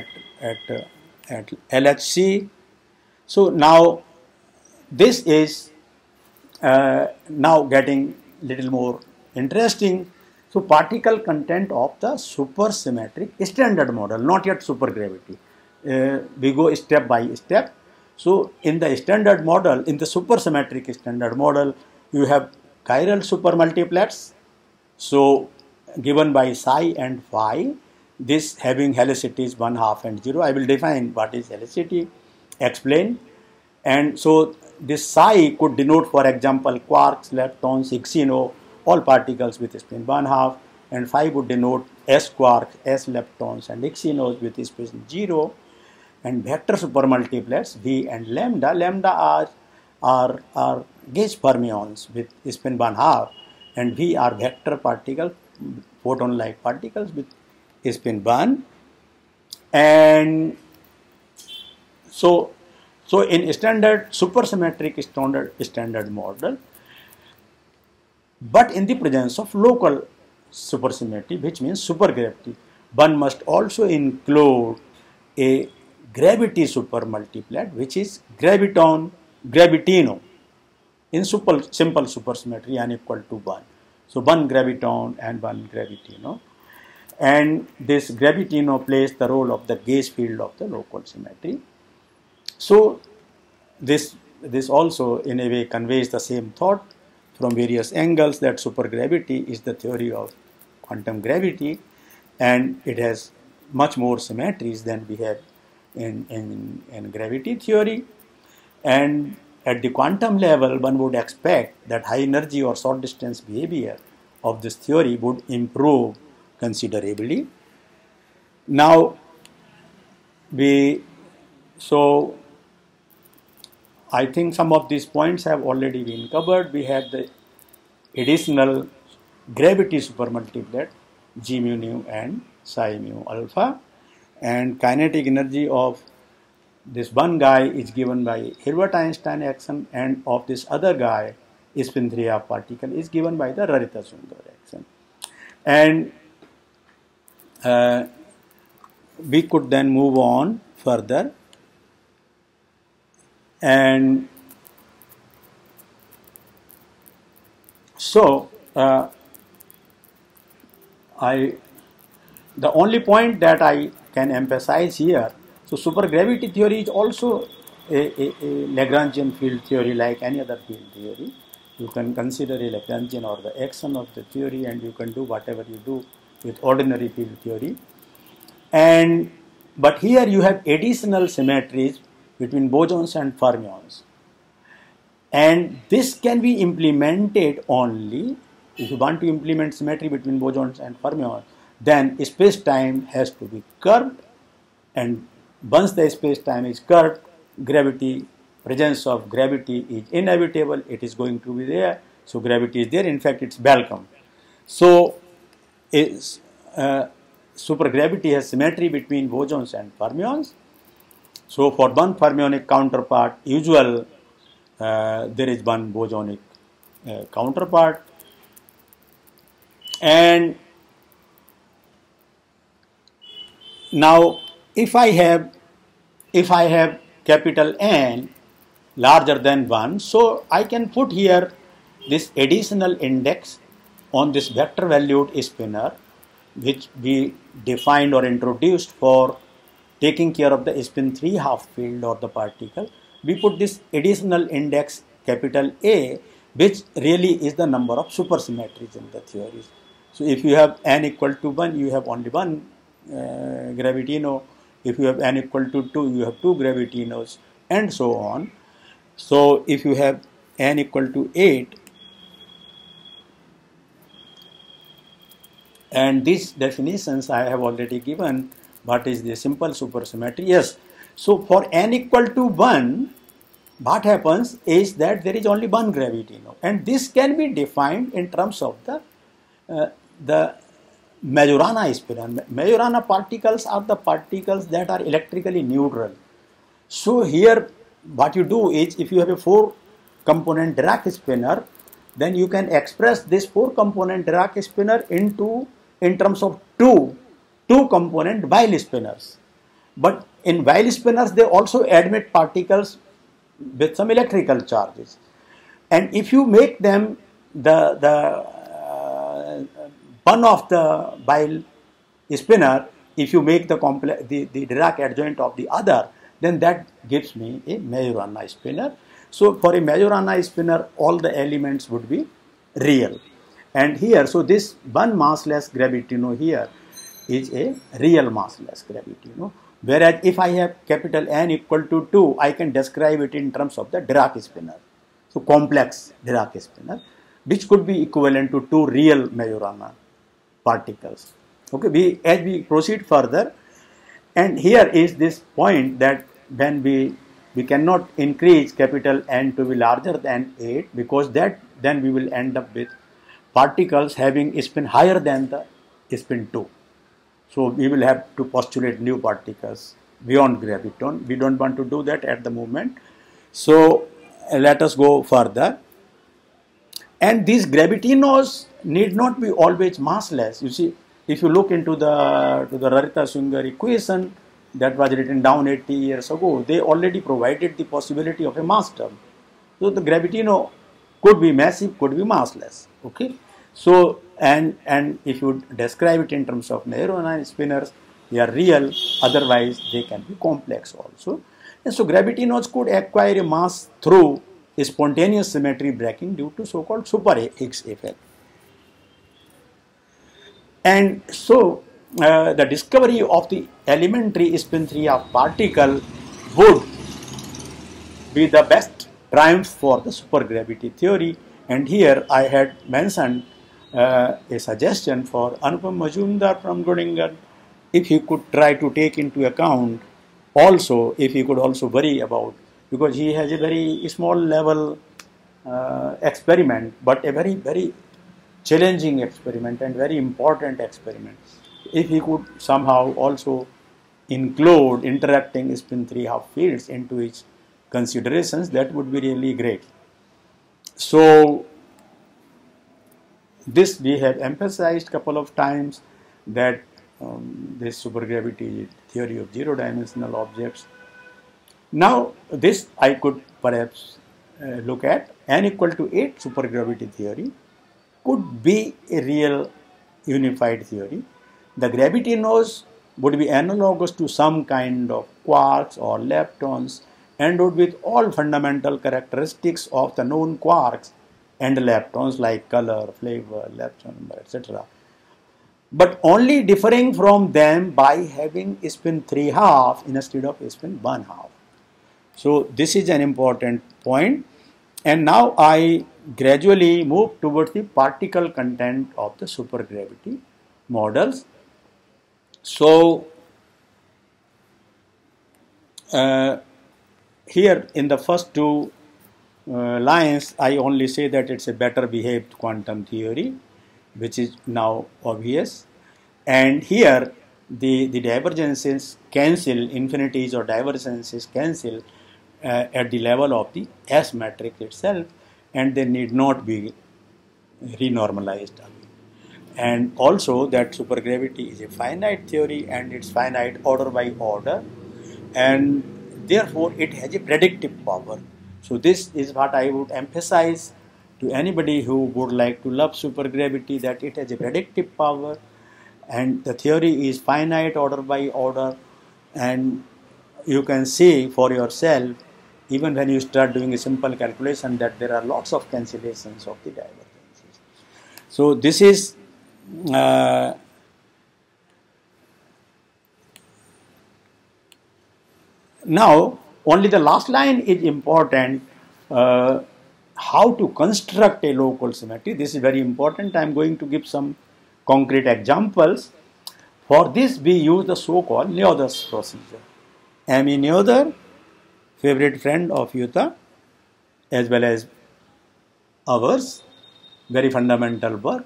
LHC. So now this is now getting little more interesting. So particle content of the supersymmetric standard model, not yet supergravity. We go step by step. So in the standard model, in the supersymmetric standard model, you have chiral supermultiplets. So given by psi and phi, this having helicities 1, half, and 0. I will define what is helicity, explain. And so this psi could denote, for example, quarks, leptons, Higgsino, all particles with spin 1, half, and phi would denote s quarks, s leptons, and Higgsinos with spin 0. And vector supermultiplets V and lambda. Lambda are gauge fermions with spin 1, half, and V are vector particles, photon-like particles with spin 1. And so in standard supersymmetric standard model, but in the presence of local supersymmetry, which means supergravity, one must also include a gravity supermultiplet, which is gravitino in simple supersymmetry, n equal to 1. So 1 graviton and 1 gravitino, and this gravitino plays the role of the gauge field of the local symmetry. So this also in a way conveys the same thought from various angles, that supergravity is the theory of quantum gravity, and it has much more symmetries than we have in gravity theory. And at the quantum level, one would expect that high energy or short distance behavior of this theory would improve considerably. Now I think some of these points have already been covered. We have the additional gravity supermultiplet G mu nu and psi mu alpha, and kinetic energy of this one guy is given by Hilbert-Einstein action, and of this other guy, spin 3 half particle, is given by the Rarita-Sundar action. And we could then move on further, and so the only point that I can emphasize here, so supergravity theory is also a Lagrangian field theory like any other field theory. You can consider a Lagrangian or the action of the theory, and you can do whatever you do with ordinary field theory. But here you have additional symmetries between bosons and fermions, and this can be implemented only if you want to implement symmetry between bosons and fermions. Then space-time has to be curved, and once the space-time is curved, presence of gravity is inevitable. It is going to be there. So gravity is there. In fact, it's welcome. So supergravity has symmetry between bosons and fermions. So for one fermionic counterpart, there is one bosonic counterpart, and now if I have capital N larger than 1, so I can put here this additional index on this vector valued spinner, which we defined or introduced for taking care of the spin 3 half field or the particle. We put this additional index capital A, which really is the number of supersymmetries in the theories. So if you have n equal to 1, you have only one gravitino. If you have n equal to 2, you have 2 gravitinos, and so on. So if you have n equal to 8, And these definitions I have already given. What is the simple supersymmetry? Yes. So for n equal to 1, what happens is that there is only one gravity now, and this can be defined in terms of the Majorana spinor. Majorana particles are the particles that are electrically neutral. So here what you do is, if you have a 4-component Dirac spinor, then you can express this 4-component Dirac spinor in terms of two-component Weyl spinors. But in Weyl spinors, they also admit particles with some electrical charges. And if you make them one of the Weyl spinor, if you make the Dirac adjoint of the other, then that gives me a Majorana spinor. So for a Majorana spinor, all the elements would be real. And here, so this one massless gravitino here is a real massless gravitino. Whereas if I have capital N equal to 2, I can describe it in terms of the Dirac spinor. So complex Dirac spinor, which could be equivalent to 2 real Majorana particles. Okay, as we proceed further, and here is this point that when we cannot increase capital N to be larger than 8, because then we will end up with particles having spin higher than the spin 2. So we will have to postulate new particles beyond graviton. We don't want to do that at the moment. So let us go further. And these gravitinos need not be always massless. You see, if you look into the Rarita-Schwinger equation that was written down 80 years ago, they already provided the possibility of a mass term. So the gravitino could be massive, could be massless. Okay. So and if you describe it in terms of Majorana spinors, they are real. Otherwise, they can be complex also. And so gravitinos could acquire a mass through a spontaneous symmetry breaking due to so-called super Higgs effect. And so the discovery of the elementary spin 3-half particle would be the best triumph for the supergravity theory. And here I had mentioned a suggestion for Anupam Majumdar from Groningen, if he could try to take into account also, if he could also worry about, because he has a very small level experiment, but a very, very challenging experiment and very important experiment. If he could somehow also include interacting spin 3-half fields into his considerations, that would be really great. So this we have emphasized a couple of times, that this supergravity theory of zero-dimensional objects. Now this I could perhaps look at. N equal to 8 supergravity theory could be a real unified theory. The gravitinos would be analogous to some kind of quarks or leptons, endowed with all fundamental characteristics of the known quarks and leptons like color, flavor, lepton number, etc. But only differing from them by having spin 3-half instead of spin 1/2. So this is an important point. And now I gradually move towards the particle content of the supergravity models. So here in the first two lines, I only say that it's a better behaved quantum theory, which is now obvious. And here the divergences cancel, infinities or divergences cancel at the level of the S matrix itself, and they need not be renormalized again. And also that supergravity is a finite theory, and it's finite order by order, and therefore it has a predictive power. So this is what I would emphasize to anybody who would like to love supergravity, that it has a predictive power, and the theory is finite order by order, and you can see for yourself, even when you start doing a simple calculation, that there are lots of cancellations of the divergences. So this is now only the last line is important, how to construct a local symmetry. This is very important. I am going to give some concrete examples. For this, we use the so-called Neother's procedure. Amy Noether, favorite friend of Yuta, as well as ours, very fundamental work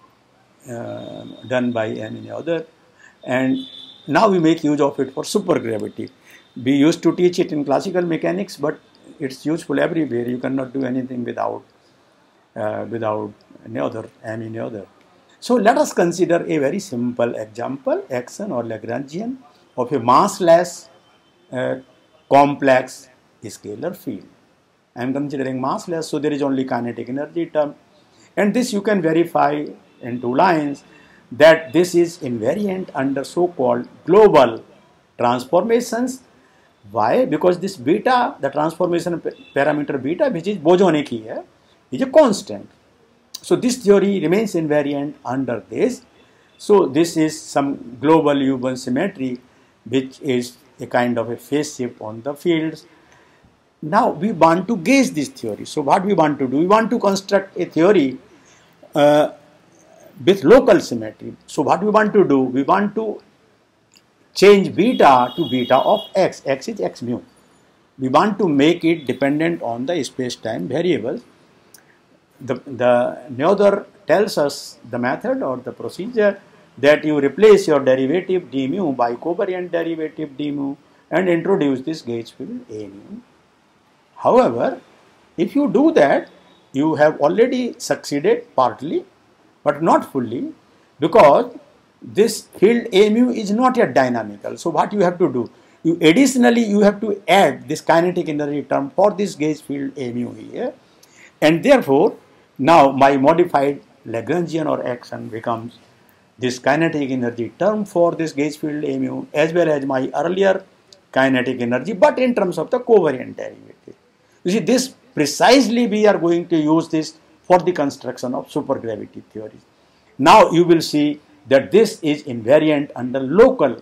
done by Amy Noether, and now we make use of it for supergravity. We used to teach it in classical mechanics, but it's useful everywhere. You cannot do anything without Noether, Amy Noether. So let us consider a very simple example, action or Lagrangian, of a massless complex scalar field. I am considering massless, so there is only kinetic energy term, and this you can verify in 2 lines that this is invariant under so-called global transformations. Why? Because this beta, the transformation parameter beta, which is bosonic here, is a constant. So this theory remains invariant under this. So this is some global U1 symmetry, which is a kind of a phase shift on the fields. Now we want to gauge this theory. So what we want to do? We want to construct a theory with local symmetry. So what we want to do? We want to change beta to beta of x. X is x mu. We want to make it dependent on the space-time variables. The Noether tells us the method or the procedure that you replace your derivative d mu by covariant derivative d mu and introduce this gauge field A mu. However, if you do that, you have already succeeded partly, but not fully, because this field A mu is not yet dynamical. So what you have to do? Additionally, you have to add this kinetic energy term for this gauge field A mu here, and therefore now my modified Lagrangian or action becomes this kinetic energy term for this gauge field A mu as well as my earlier kinetic energy, but in terms of the covariant derivative. You see, this precisely we are going to use this for the construction of supergravity theories. Now you will see that this is invariant under local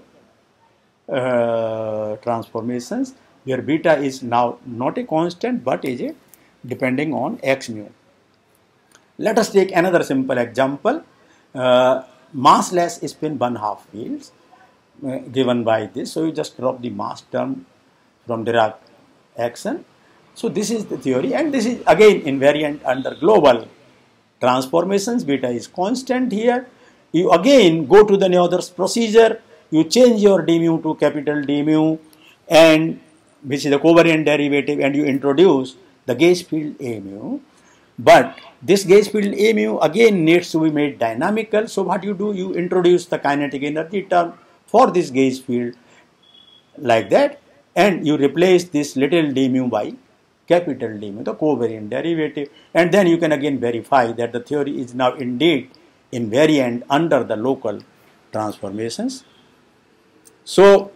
transformations, where beta is now not a constant but is a depending on x mu. Let us take another simple example, massless spin 1/2 fields given by this. So you just drop the mass term from Dirac action. So this is the theory, and this is again invariant under global transformations. Beta is constant here. You again go to the Noether's procedure. You change your d mu to capital D mu, and which is the covariant derivative, and you introduce the gauge field A mu. But this gauge field A mu again needs to be made dynamical. So what you do? You introduce the kinetic energy term for this gauge field like that, and you replace this little d mu by capital D mu, the covariant derivative, and then you can again verify that the theory is now indeed invariant under the local transformations. So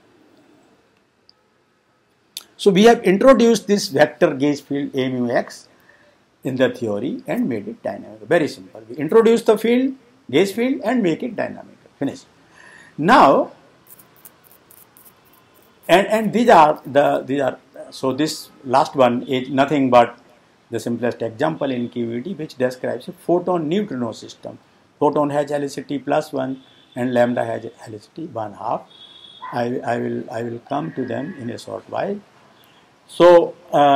we have introduced this vector gauge field A mu x in the theory and made it dynamic. Very simple. We introduce the field, gauge field, and make it dynamic. Finish. Now, and these are so this last one is nothing but the simplest example in QED, which describes a photon neutrino system. Photon has helicity +1 and lambda has helicity 1/2. I will come to them in a short while. So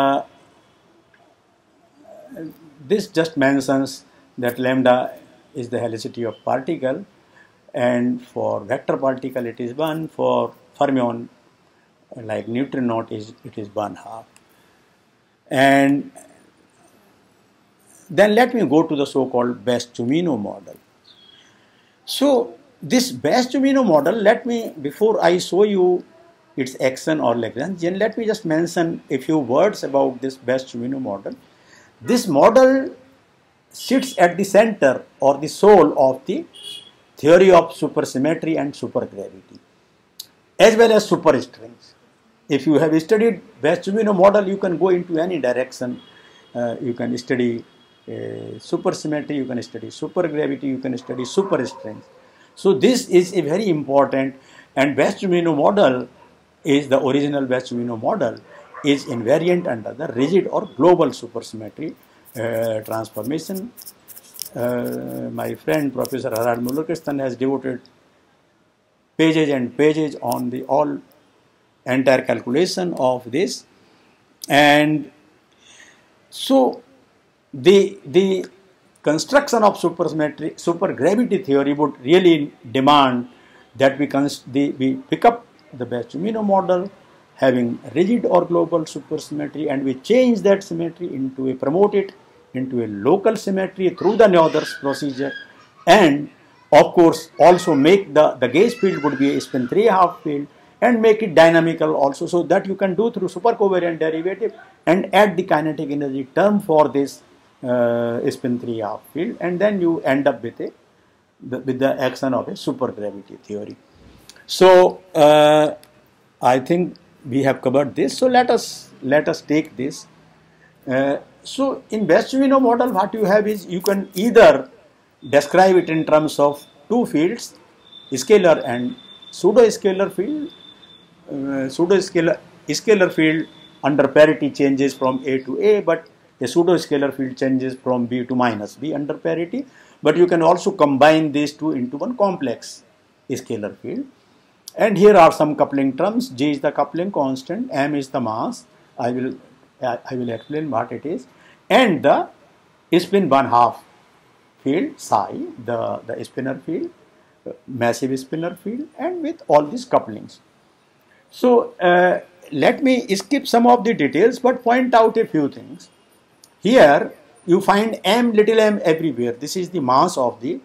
this just mentions that lambda is the helicity of particle, and for vector particle it is 1. For fermion like neutrino it is 1/2. And then let me go to the so-called Best-Giumino model. So this Best-Giumino model, before I show you its action or Lagrangian, let me just mention a few words about this Best-Giumino model. This model sits at the center or the soul of the theory of supersymmetry and supergravity, as well as superstrings. If you have studied Best-Giumino model, you can go into any direction. You can study supersymmetry, you can study supergravity, you can study superstrings. So this is a very important, and Best-Giumino model is the original Best-Giumino model is invariant under the rigid or global supersymmetry transformation. my friend Professor Harald Muller-Kirsten has devoted pages and pages on the entire calculation of this. And so the construction of supergravity theory would really demand that we pick up the Bastumino model having rigid or global supersymmetry, and we change that symmetry promote it into a local symmetry through the Noether's procedure, and of course also make the gauge field would be a spin 3.5 field, and make it dynamical also, so that you can do through supercovariant derivative and add the kinetic energy term for this spin 3.5 field, and then you end up with the action of a supergravity theory. So I think we have covered this. So let us take this. So in Bastumino model, what you have is you can either describe it in terms of two fields, scalar and pseudo-scalar field. Scalar field under parity changes from A to A, but a pseudo-scalar field changes from B to minus B under parity. But you can also combine these two into one complex scalar field. And here are some coupling terms. G is the coupling constant, m is the mass. I will explain what it is. And the spin 1/2 field psi, the spinner field, massive spinner field, and with all these couplings. So let me skip some of the details, but point out a few things. Here you find little m everywhere. This is the mass of the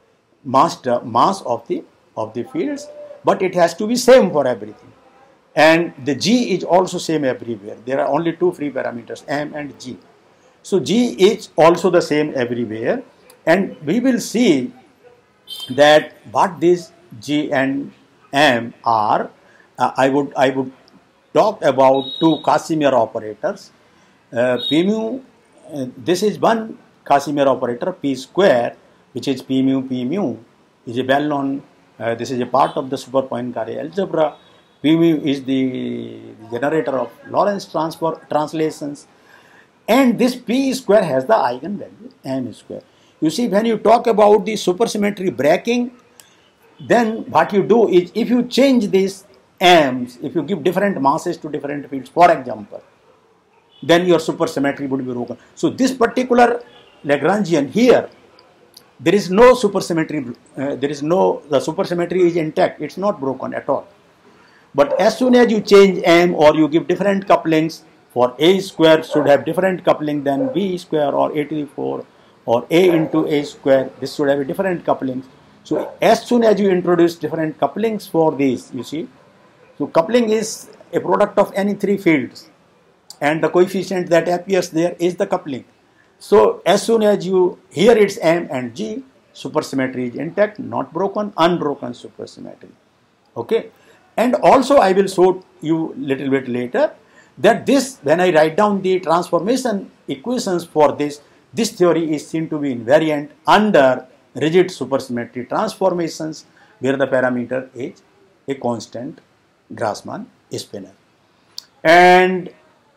fields, but it has to be same for everything. And the G is also same everywhere. There are only two free parameters, m and G. So G is also the same everywhere, and we will see that what these G and m are. I would talk about two Casimir operators. P mu, this is one Casimir operator, P square, which is P mu is a well known. This is a part of the super Poincare algebra. P mu is the generator of Lorentz translations, and this P square has the eigenvalue m square. You see, when you talk about the supersymmetry breaking, then what you do is, if you change these m's, if you give different masses to different fields, for example, then your supersymmetry would be broken. So this particular Lagrangian here, there is no supersymmetry, the supersymmetry is intact, it's not broken at all. But as soon as you change m, or you give different couplings, for a square should have different coupling than b square or a to the 4 or a into a square, this should have a different couplings. So as soon as you introduce different couplings for these, you see, so coupling is a product of any three fields, and the coefficient that appears there is the coupling. So as soon as here it's m and g, supersymmetry is intact, not broken, unbroken supersymmetry. Okay, and also I will show you little bit later that this, when I write down the transformation equations for this theory is seen to be invariant under rigid supersymmetry transformations, where the parameter is a constant Grassmann spinner. And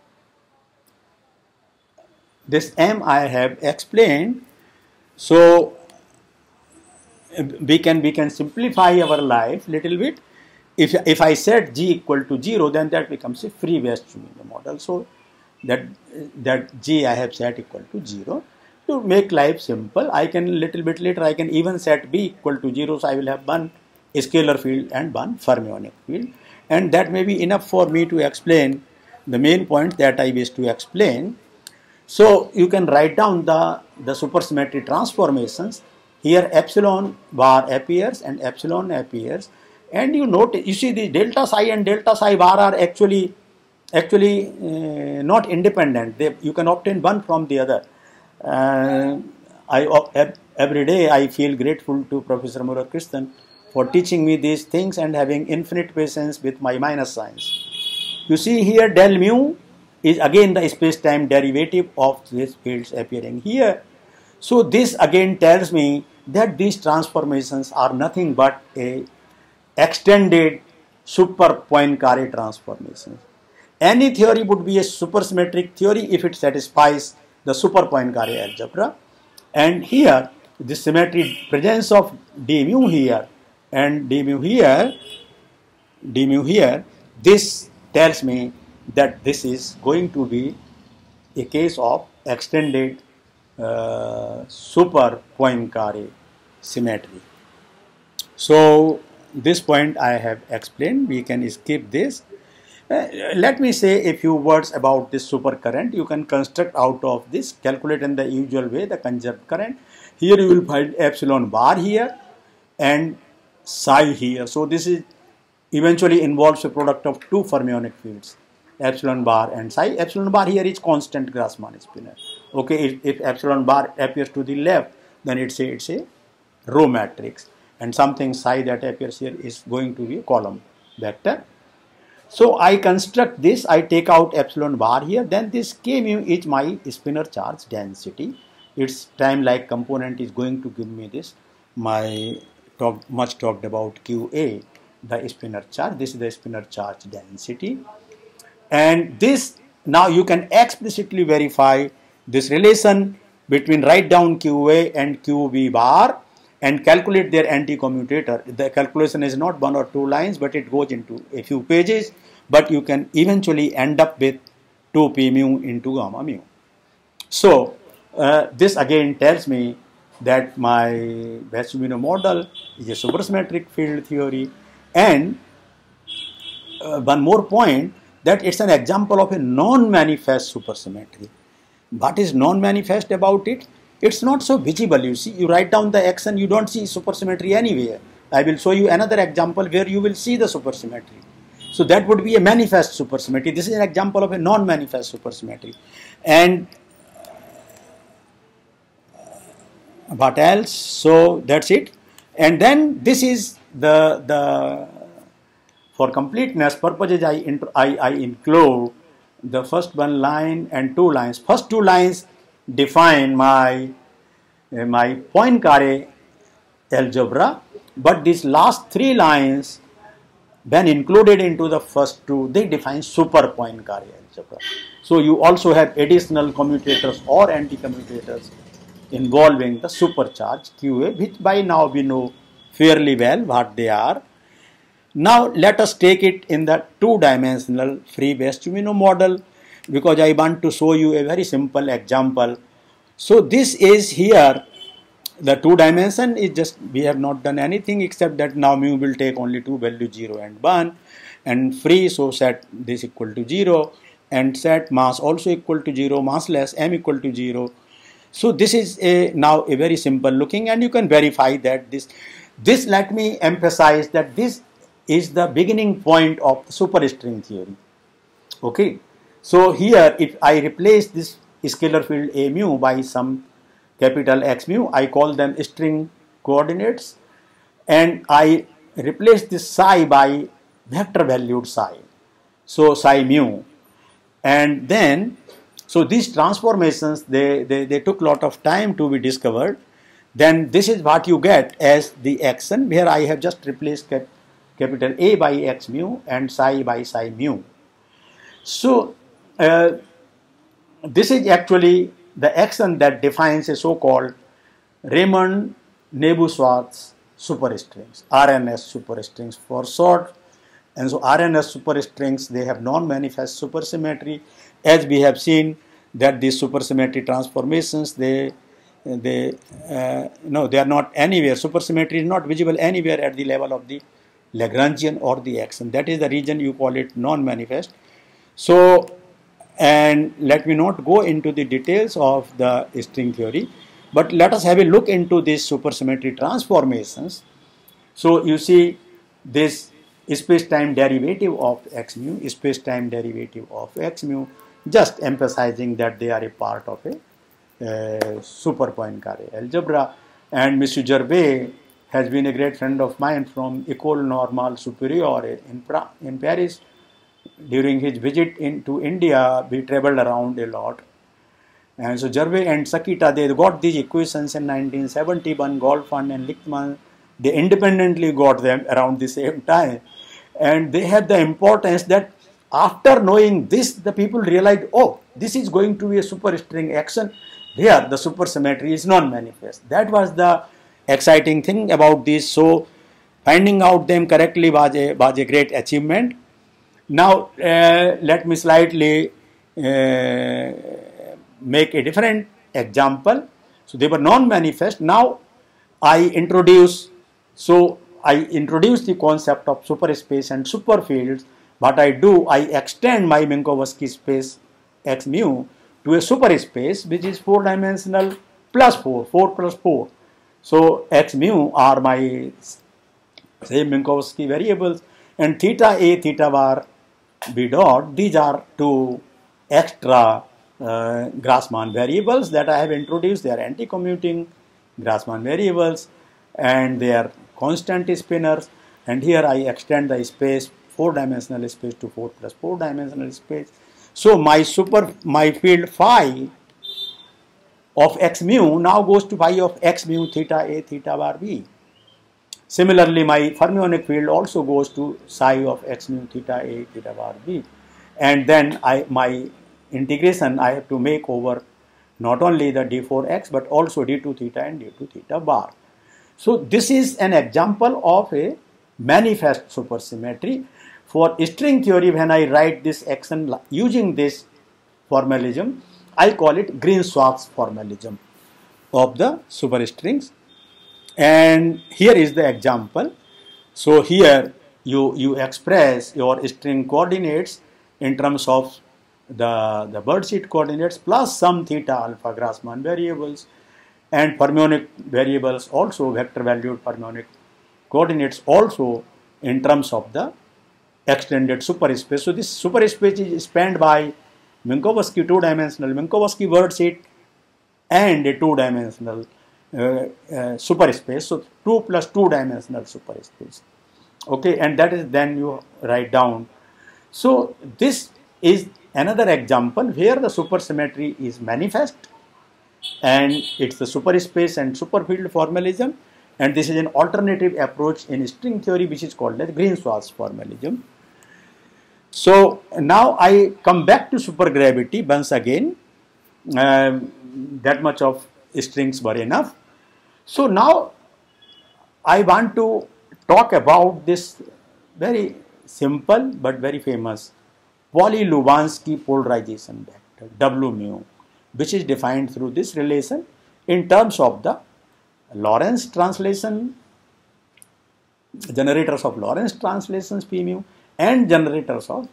this m I have explained, so we can simplify our life little bit. If I set G equal to 0, then that becomes a free Bastumino model. So that G I have set equal to 0. To make life simple, I can little bit later I can even set B equal to 0. So I will have one scalar field and one fermionic field, and that may be enough for me to explain the main point that I wish to explain. So you can write down the supersymmetry transformations. Here epsilon bar appears and epsilon appears, and you see the delta psi and delta psi bar are actually not independent. You can obtain one from the other. Every day I feel grateful to Professor Muller-Kirsten for teaching me these things and having infinite patience with my minus signs. You see here del mu is again the space-time derivative of these fields appearing here. So this again tells me that these transformations are nothing but a extended super Poincare transformations. Any theory would be a supersymmetric theory if it satisfies the super Poincare algebra. And here, the symmetry presence of d mu here and d mu here, this tells me that this is going to be a case of extended super Poincare symmetry. So this point I have explained. We can skip this. Let me say a few words about this supercurrent. You can construct out of this, calculate in the usual way the conserved current. Here you will find epsilon bar here and psi here. So this is eventually involves a product of two fermionic fields, epsilon bar and psi. Epsilon bar here is constant Grassmann spinor. Okay, if epsilon bar appears to the left, then it's a row matrix, and something psi that appears here is going to be a column vector. So I construct this, I take out epsilon bar here, then this k mu is my spinor charge density. Its time-like component is going to give me this, much talked about QA, the spinor charge. This is the spinor charge density. And this, now you can explicitly verify this relation between write down QA and QB bar and calculate their anti-commutator. The calculation is not 1 or 2 lines, but it goes into a few pages, but you can eventually end up with 2p mu into gamma mu. So this again tells me that my Besh-Subino model is a supersymmetric field theory, and one more point, that it's an example of a non-manifest supersymmetry. What is non-manifest about it? It's not so visible. You see, you write down the x and you don't see supersymmetry anywhere. I will show you another example where you will see the supersymmetry. So that would be a manifest supersymmetry. This is an example of a non-manifest supersymmetry. And what else? So that's it. And then this is the for completeness purposes, I include the first one line and 2 lines. First 2 lines define my Poincare algebra, but these last 3 lines, when included into the first 2, they define super Poincare algebra. So you also have additional commutators or anti-commutators involving the supercharge QA, which by now we know fairly well what they are. Now let us take it in the 2-dimensional free Besh-Subino model, because I want to show you a very simple example. So this is here, the 2 dimension is just, we have not done anything except that now mu will take only 2 values 0 and 1, and free, so set this equal to 0 and set mass also equal to 0, massless m equal to 0. So this is now a very simple looking, and you can verify that this let me emphasize that this is the beginning point of superstring theory. Okay, so here if I replace this scalar field a mu by some capital X mu, I call them string coordinates, and I replace this psi by vector valued psi, so psi mu, and then so these transformations they took a lot of time to be discovered. Then this is what you get as the action, where I have just replaced capital A by X mu and psi by psi mu. So this is actually the action that defines a so-called Riemann-Nebu-Schwarz superstrings, RNS superstrings for short. And so RNS superstrings, they have non-manifest supersymmetry. As we have seen that these supersymmetry transformations, they are not anywhere. Supersymmetry is not visible anywhere at the level of the Lagrangian or the action. That is the reason you call it non-manifest. So, and let me not go into the details of the string theory, but let us have a look into these supersymmetry transformations. So you see this space-time derivative of x mu, space-time derivative of x mu, just emphasizing that they are a part of a super Poincare algebra. And Monsieur Gervais has been a great friend of mine from École Normale Supérieure in Paris. During his visit to India, we traveled around a lot. And so Gervais and Sakita, they got these equations in 1971, Goldfund and Lichtmann, they independently got them around the same time. And they had the importance that after knowing this, the people realized, oh, this is going to be a superstring action. Here the supersymmetry is non-manifest. That was the exciting thing about this. So finding out them correctly was a great achievement. Now let me slightly make a different example. So they were non-manifest. Now I introduce the concept of superspace and superfields. What I do, I extend my Minkowski space X mu to a superspace which is 4-dimensional plus 4 plus 4. So X mu are my same Minkowski variables, and theta A, theta bar, B dot, these are two extra Grassmann variables that I have introduced. They are anti-commuting Grassmann variables and they are constant spinors, and here I extend the space 4-dimensional space to 4 plus 4-dimensional space. So my field phi of X mu now goes to phi of X mu theta A theta bar B. Similarly, my fermionic field also goes to psi of X mu theta A theta bar B, and then my integration I have to make over not only the d4x but also d2 theta and d2 theta bar. So this is an example of a manifest supersymmetry. For string theory, when I write this action using this formalism, I call it Green-Schwarz formalism of the superstrings. And here is the example. So here you express your string coordinates in terms of the birdsheet coordinates plus some theta alpha Grassmann variables, and fermionic variables also, vector valued fermionic coordinates also in terms of the extended superspace. So this superspace is spanned by Minkowski 2-dimensional Minkowski wordsheet and a 2-dimensional superspace. So 2 plus 2-dimensional superspace. Okay, and that is then you write down. So this is another example where the supersymmetry is manifest, and it's the superspace and superfield formalism, and this is an alternative approach in string theory which is called as Green-Schwarz formalism. So now I come back to supergravity once again. That much of strings were enough. So now I want to talk about this very simple but very famous Pauli-Lubansky polarization vector W mu, which is defined through this relation in terms of the Lorentz translation, generators of Lorentz translations P mu, and generators of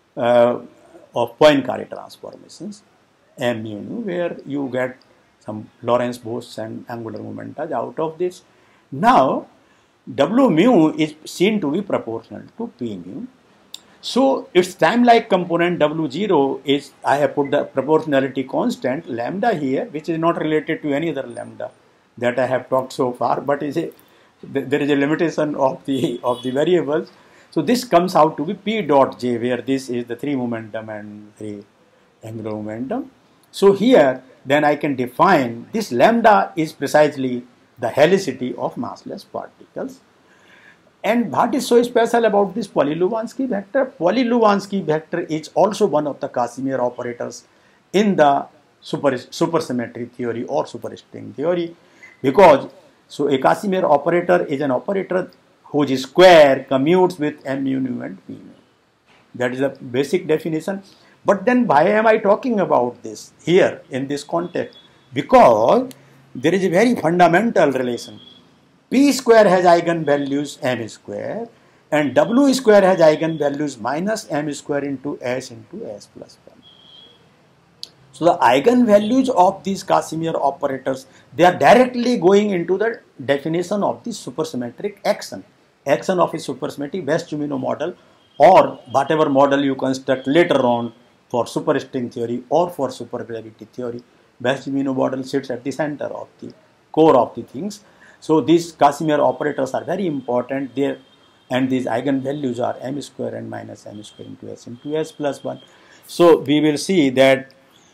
Poincare transformations M mu, where you get some Lorentz Bose and angular momenta out of this. Now W mu is seen to be proportional to P mu. So its time-like component W0 is, I have put the proportionality constant lambda here, which is not related to any other lambda that I have talked so far, but there is a limitation of the variables. So this comes out to be P dot J, where this is the 3 momentum and 3 angular momentum. So here then I can define this lambda is precisely the helicity of massless particles. And what is so special about this Pauli-Lubansky vector? Pauli-Lubansky vector is also one of the Casimir operators in the supersymmetry theory or superstring theory, because so a Casimir operator is an operator whose square commutes with M mu nu and P mu. That is the basic definition. But then why am I talking about this here in this context? Because there is a very fundamental relation. P square has eigenvalues M square and W square has eigenvalues minus M square into S plus 1. So the eigenvalues of these Casimir operators, they are directly going into the definition of the supersymmetric action of a supersymmetric Wess-Zumino model, or whatever model you construct later on for superstring theory or for supergravity theory. Wess-Zumino model sits at the center of the core of the things. So these Casimir operators are very important there, and these eigenvalues are M square and minus M square into S plus 1. So we will see that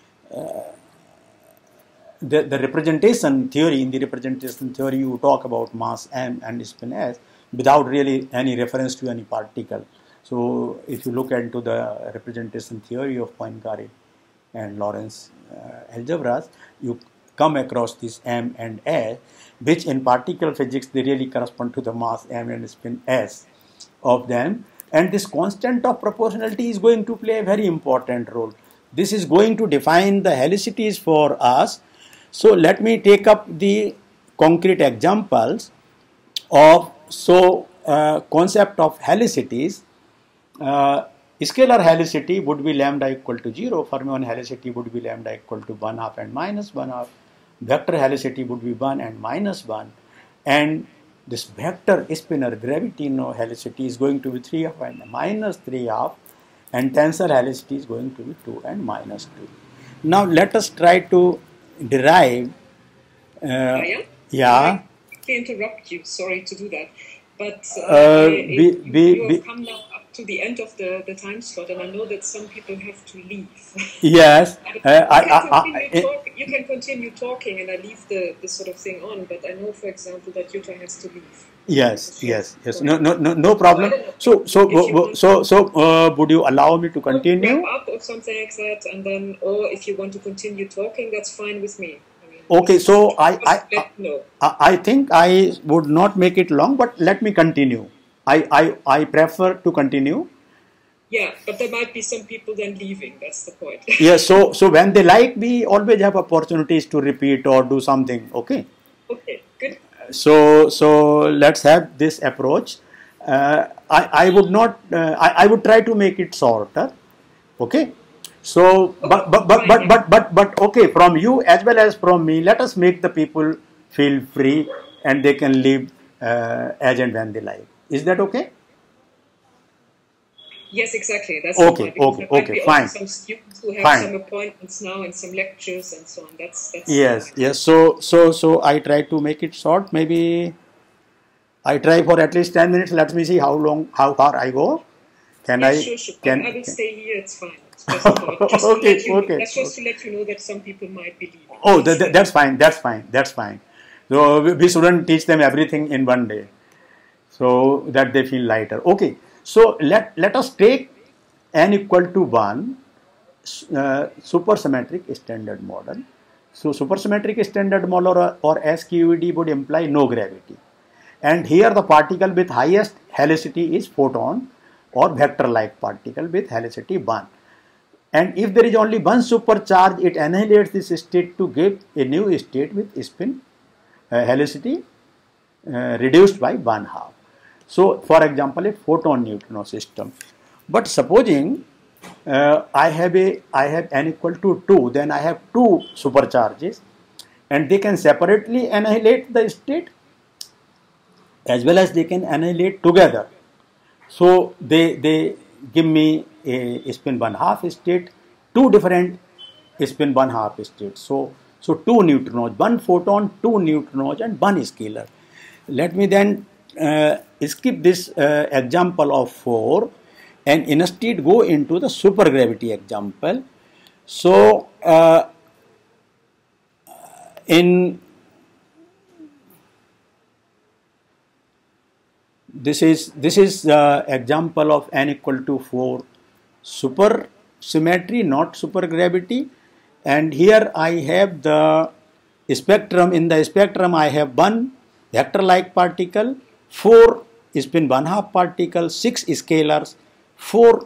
the representation theory, in the representation theory you talk about mass M and spin S without really any reference to any particle. So if you look into the representation theory of Poincare and Lorentz algebras, come across this m and s, which in particle physics they really correspond to the mass m and spin s of them. And this constant of proportionality is going to play a very important role. This is going to define the helicities for us. So let me take up the concrete examples of concept of helicities. Scalar helicity would be lambda equal to 0. Fermion helicity would be lambda equal to 1/2 and minus 1/2. Vector helicity would be 1 and minus 1. And this vector spinor gravitino helicity is going to be 3/2 and minus 3/2. And tensor helicity is going to be 2 and minus 2. Now let us try to derive. Yeah. I interrupt you. Sorry to do that. But you have come now up to the end of the time slot, and I know that some people have to leave. Yes. You can continue talking, and I leave the sort of thing on. But I know, for example, that Jutta has to leave. Yes. No problem. So, would you allow me to continue? Wrap up or something like that, and then, or if you want to continue talking, that's fine with me. Okay, so I think I would not make it long, but let me continue. I prefer to continue. Yeah, but there might be some people then leaving. That's the point. Yeah, so when they like, we always have opportunities to repeat or do something. Okay. Okay, good. So let's have this approach. I would not. I would try to make it shorter. Okay. So, but okay, from you as well as from me, let us make the people feel free and they can leave as and when they like. Is that okay? Yes, exactly. That's okay. Fine. Some students who have some appointments now and some lectures and so on. That's yes. So I try to make it short. Maybe I try for at least 10 minutes. Let me see how far I go. Can I? Sure. I will stay here. It's fine. Okay. That's just to let you know that some people might be leaving. Oh, that's fine. So we shouldn't teach them everything in one day, so that they feel lighter. Okay. So let us take n equal to 1 supersymmetric standard model. So supersymmetric standard model or SQED would imply no gravity, and here the particle with highest helicity is photon or vector-like particle with helicity 1. And if there is only one supercharge, it annihilates this state to give a new state with spin helicity reduced by 1/2. So, for example, a photon neutrino system. But supposing I have n equal to 2, then I have two supercharges, and they can separately annihilate the state as well as they can annihilate together. So they give me a spin 1/2 state, two different spin 1/2 states. So two neutrinos, one photon, two neutrinos, and one scalar. Let me then skip this example of 4 and instead go into the supergravity example. So this is example of n equal to 4 supersymmetry, not supergravity, and here I have the spectrum. In the spectrum I have one vector-like particle, 4 spin 1/2 particles, 6 scalars, 4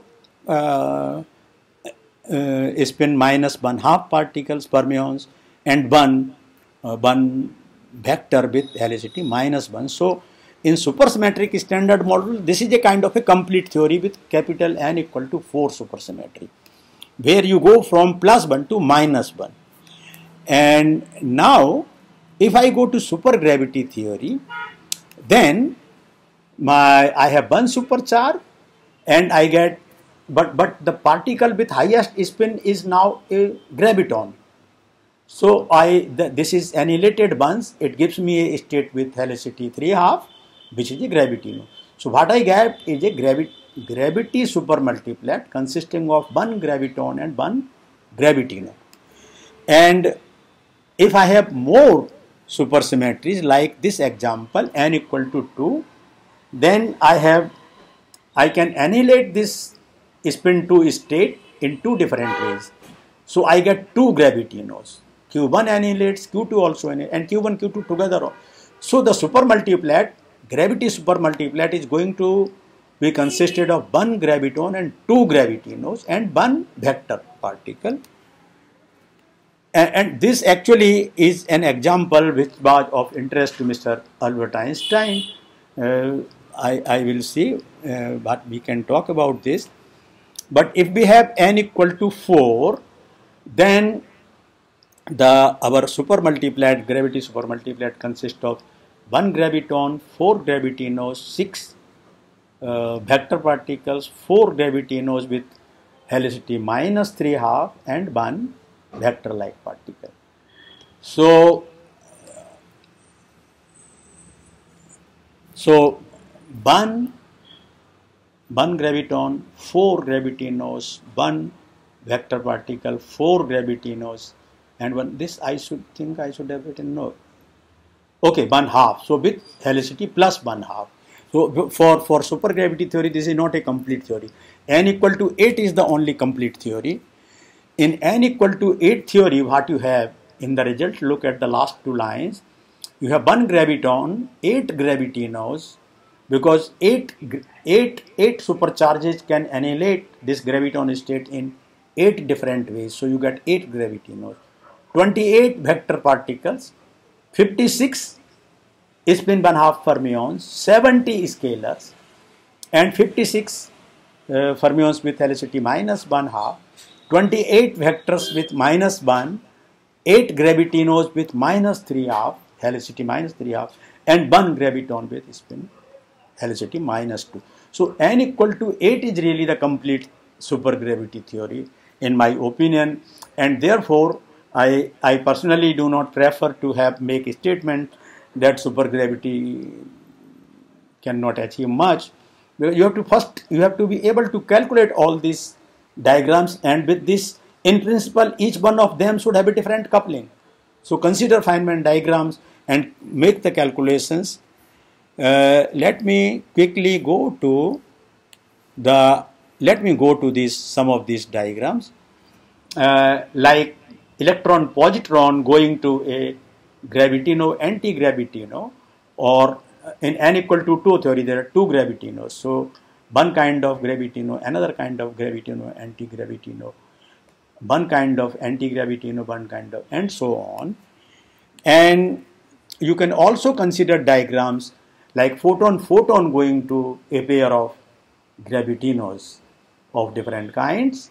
spin minus 1/2 particles, fermions, and one vector with helicity -1. So in supersymmetric standard model, this is a kind of a complete theory with capital N equal to 4 supersymmetry, where you go from +1 to -1. And now, if I go to supergravity theory, then I have one supercharge, and I get, but the particle with highest spin is now a graviton. So this is annihilated once. It gives me a state with helicity 3/2, which is a gravitino. So what I get is a gravity supermultiplet consisting of one graviton and one gravitino. And if I have more supersymmetries like this example, n equal to 2, then I can annihilate this spin 2 state in two different ways. So I get two gravitinos. Q1 annihilates, Q2 also annihilates, and Q1, Q2 together. So the supermultiplet, gravity supermultiplet is going to be consisted of one graviton and two gravitinos and one vector particle. And this actually is an example which was of interest to Mr. Albert Einstein. I will see, but we can talk about this. But if we have n equal to 4, then our supermultiplet, gravity supermultiplet consists of 1 graviton, 4 gravitinos, 6 vector particles, 4 gravitinos with helicity minus 3/2 and 1 vector-like particle. So 1 graviton, 4 gravitinos, 1 vector particle, 4 gravitinos, and 1. This I should have written no. Okay, 1/2. So with helicity plus 1/2. So for supergravity theory, this is not a complete theory. N equal to 8 is the only complete theory. In n equal to 8 theory, what you have in the result, look at the last two lines. You have 1 graviton, 8 gravitinos, because 8 supercharges can annihilate this graviton state in 8 different ways. So you get 8 gravitinos, 28 vector particles, 56 spin 1/2 fermions, 70 scalars, and 56 fermions with helicity minus 1/2, 28 vectors with minus 1, 8 gravitinos with minus 3/2, helicity minus 3/2, and 1 graviton with spin helicity minus 2. So n equal to 8 is really the complete supergravity theory in my opinion, and therefore I personally do not prefer to make a statement that supergravity cannot achieve much. You have to be able to calculate all these diagrams, and with this, in principle, each one of them should have a different coupling. So consider Feynman diagrams and make the calculations. Let me quickly go to some of these diagrams, like electron positron going to a gravitino anti-gravitino, or in n equal to 2 theory there are 2 gravitinos. So one kind of gravitino, another kind of gravitino, anti-gravitino, one kind of anti-gravitino, one kind of, and so on. And you can also consider diagrams like photon going to a pair of gravitinos of different kinds.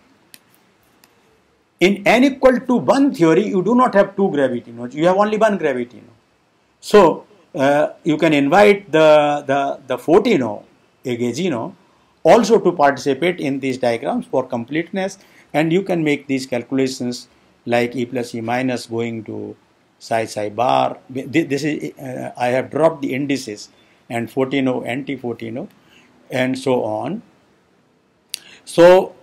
In n equal to 1 theory, you do not have 2 gravitinos, you have only 1 gravitino. So you can invite the photino, a gaugino, also to participate in these diagrams for completeness, and you can make these calculations like E plus E minus going to psi bar. This is I have dropped the indices, and photino, anti-photino, and so on. So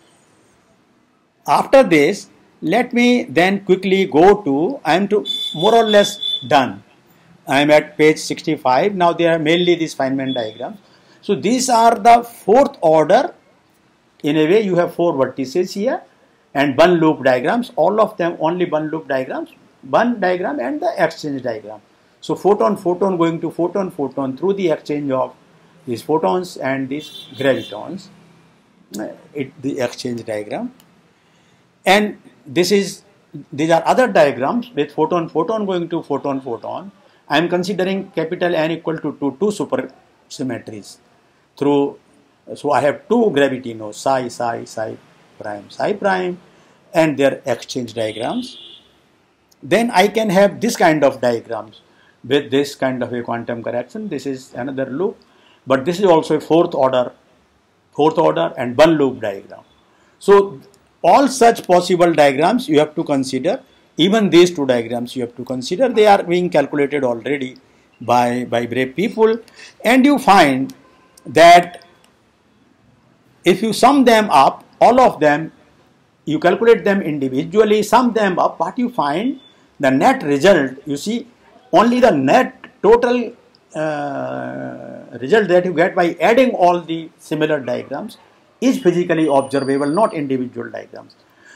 after this, let me then quickly go to, I am more or less done. I am at page 65. Now there are mainly these Feynman diagrams. So these are the fourth order. In a way, you have 4 vertices here and 1 loop diagrams. All of them only 1 loop diagrams, 1 diagram and the exchange diagram. So photon going to photon through the exchange of these photons and these gravitons. The exchange diagram. And these are other diagrams with photon going to photon. I am considering capital N equal to 2 supersymmetries through. So I have 2 gravitinos, psi prime, and their exchange diagrams. Then I can have this kind of diagrams with this kind of a quantum correction. This is another loop, but this is also a fourth order and 1 loop diagram. So all such possible diagrams you have to consider. Even these 2 diagrams you have to consider. They are being calculated already by brave people, and you find that if you sum them up, all of them, you calculate them individually, sum them up, what you find, the net result, you see, only the net total result that you get by adding all the similar diagrams is physically observable, not individual diagrams.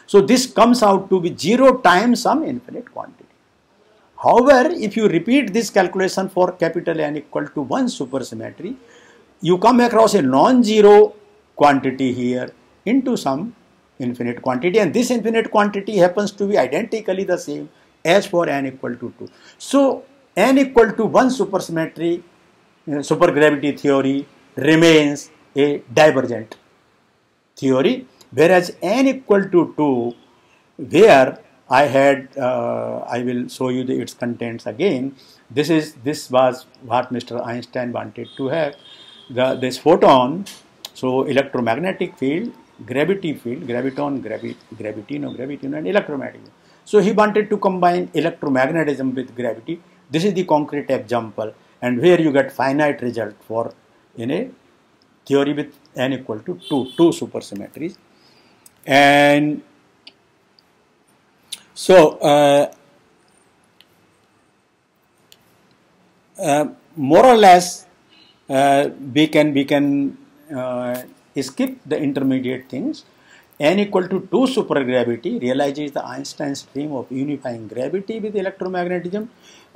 So this comes out to be 0 times some infinite quantity. However, if you repeat this calculation for capital N equal to 1 supersymmetry, you come across a non-zero quantity here into some infinite quantity, and this infinite quantity happens to be identically the same as for N equal to 2. So N equal to 1 supersymmetry, supergravity theory remains a divergent theory, whereas N equal to 2, where I will show you its contents again. This was what Mr. Einstein wanted to have. This photon, so electromagnetic field, gravity field, gravitino, and electromagnetism. So he wanted to combine electromagnetism with gravity. This is the concrete example, and where you get finite result for in a theory with N equal to 2 supersymmetries. And so more or less we can skip the intermediate things. N equal to 2 supergravity realizes the Einstein's theorem of unifying gravity with electromagnetism.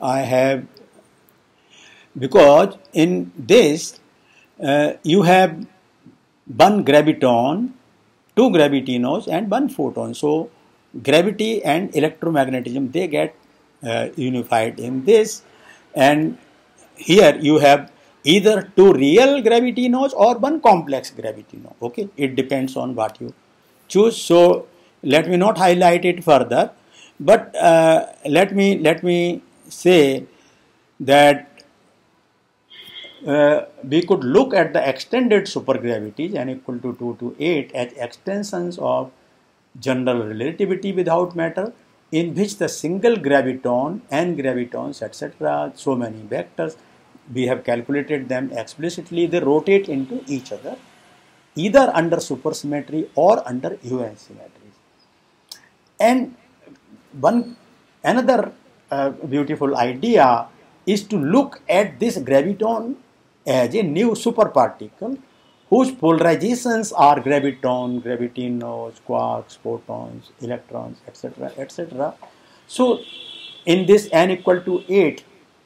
Because in this you have one graviton, 2 gravitinos and 1 photon. So gravity and electromagnetism, they get unified in this, and here you have either 2 real gravitinos or 1 complex gravitino. Okay, it depends on what you choose. So let me not highlight it further, but let me say that we could look at the extended supergravities N equal to 2 to 8 as extensions of general relativity without matter, in which the single graviton, n gravitons, etc., so many vectors, we have calculated them explicitly, they rotate into each other, either under supersymmetry or under UN symmetries. And another beautiful idea is to look at this graviton as a new superparticle whose polarizations are graviton, gravitinos, quarks, photons, electrons, etc., etc. So in this N equal to 8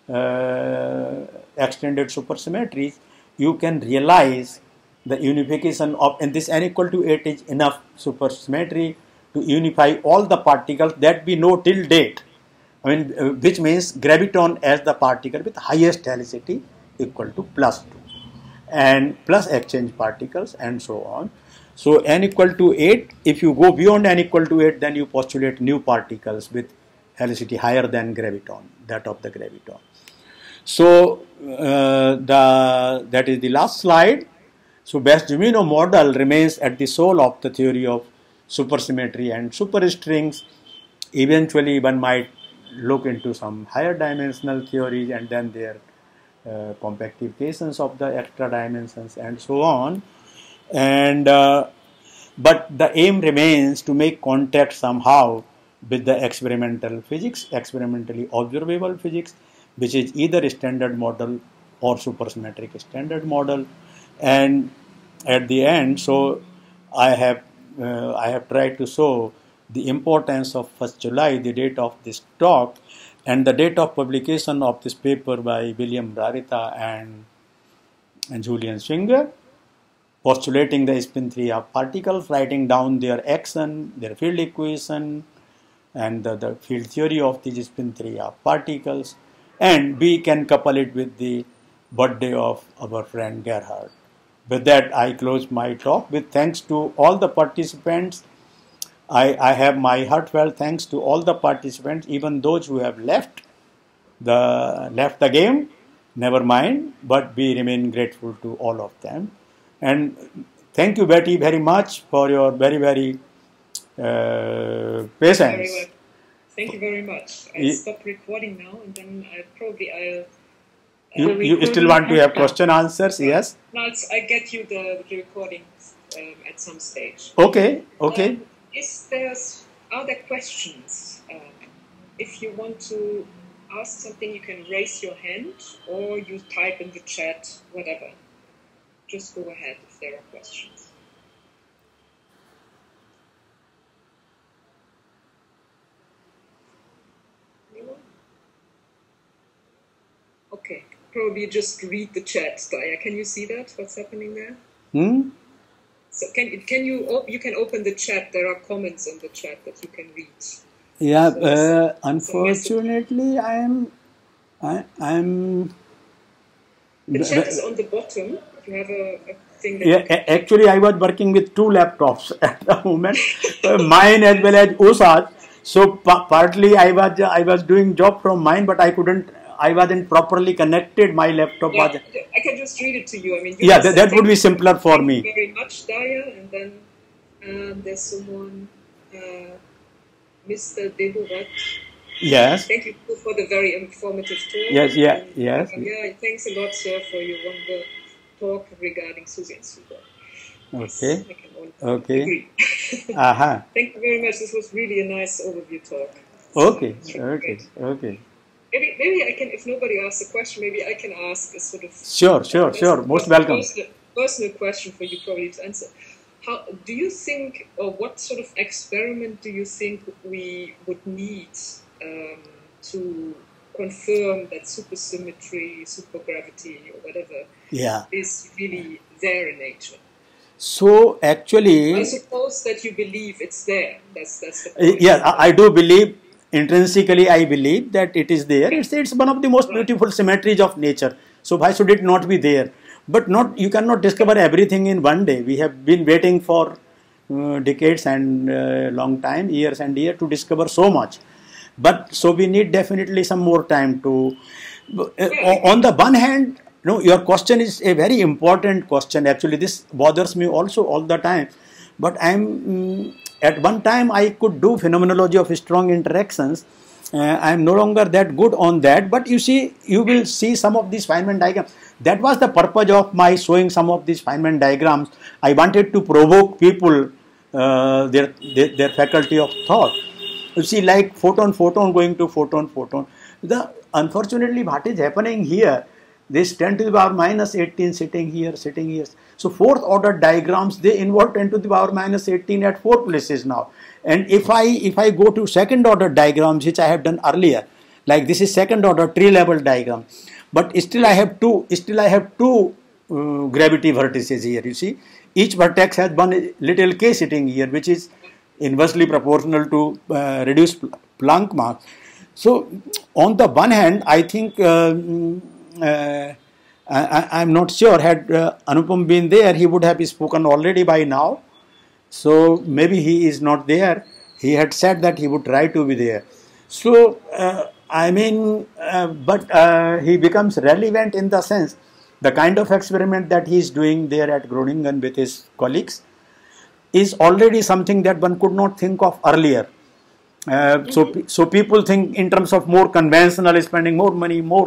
extended supersymmetries, you can realize the unification of, and this N equal to 8 is enough supersymmetry to unify all the particles that we know till date. I mean, which means graviton as the particle with highest helicity equal to +2, and plus exchange particles and so on. So N equal to 8, if you go beyond N equal to 8, then you postulate new particles with helicity higher than graviton, that of the graviton. So that is the last slide. So Bess-Geminot model remains at the soul of the theory of supersymmetry and superstrings. Eventually one might look into some higher dimensional theories and then their compactifications of the extra dimensions and so on. And but the aim remains to make contact somehow with the experimental physics, experimentally observable physics, which is either standard model or supersymmetric standard model. And at the end, so I have tried to show the importance of 1st July, the date of this talk, and the date of publication of this paper by William Rarita and Julian Schwinger, postulating the spin theory of particles, writing down their action, their field equation, and the field theory of the spin theory of particles. And we can couple it with the birthday of our friend Gerhard. With that, I close my talk with thanks to all the participants. I have my heartfelt thanks to all the participants, even those who have left the game. Never mind, but we remain grateful to all of them. And thank you, Betty, very much for your very patience. Very well. Thank you very much. I'll stop recording now, and then I'll You still want to have question answers? Yes. No, I get you the recordings at some stage. Okay. Is there other questions? If you want to ask something, you can raise your hand or you type in the chat, whatever. Just go ahead if there are questions. Okay, probably just read the chat, Daya. Can you see that? What's happening there? So can you can open the chat. There are comments on the chat that you can read. Yeah, So, unfortunately, I'm. the chat is on the bottom. You have a thing that Yeah, actually, I was working with 2 laptops at the moment, mine as well as Usaj. So partly I was doing job from mine, but I wasn't properly connected. My laptop was. I can just read it to you. I mean, Yeah, that would be simpler for me. Thank you very much, Daya. And then there's someone, Mr. Dehurat. Yes. Thank you for the very informative talk. Yes. Yeah, thanks a lot, sir, for your wonderful talk regarding Susie and Suba. Okay. Yes, I can only agree. Thank you very much. This was really a nice overview talk. Okay. Maybe I can, if nobody asks a question, maybe I can ask a sort of... Sure. Most welcome. Personal question for you probably to answer. How do you think, or what sort of experiment do you think we would need to confirm that supersymmetry, supergravity, or whatever is really there in nature? So actually, I suppose that you believe it's there. That's the point. Yeah, I do believe. Intrinsically, I believe that it is there. It's one of the most beautiful symmetries of nature. So why should it not be there? But you cannot discover everything in one day. We have been waiting for decades and long time, years and years, to discover so much. But so we need definitely some more time to. On the one hand, your question is a very important question. Actually, this bothers me also all the time. But at one time I could do phenomenology of strong interactions. I am no longer that good on that. But you will see some of these Feynman diagrams. That was the purpose of my showing some of these Feynman diagrams. I wanted to provoke people, their faculty of thought. You see, like photon going to photon. Unfortunately, what is happening here? This 10 to the power minus 18 sitting here. So fourth order diagrams, they involve 10 to the power minus 18 at 4 places now. And if I go to second order diagrams, which I have done earlier, like this is second order tree level diagram, but still I have two gravity vertices here. You see, each vertex has one little k sitting here, which is inversely proportional to reduced Planck mass. So on the one hand, I think I'm not sure, had Anupam been there, he would have spoken already by now. So maybe he is not there. He had said that he would try to be there. So but he becomes relevant in the sense, the kind of experiment that he is doing there at Groningen with his colleagues is already something that one could not think of earlier. So people think in terms of more conventional, spending more money, more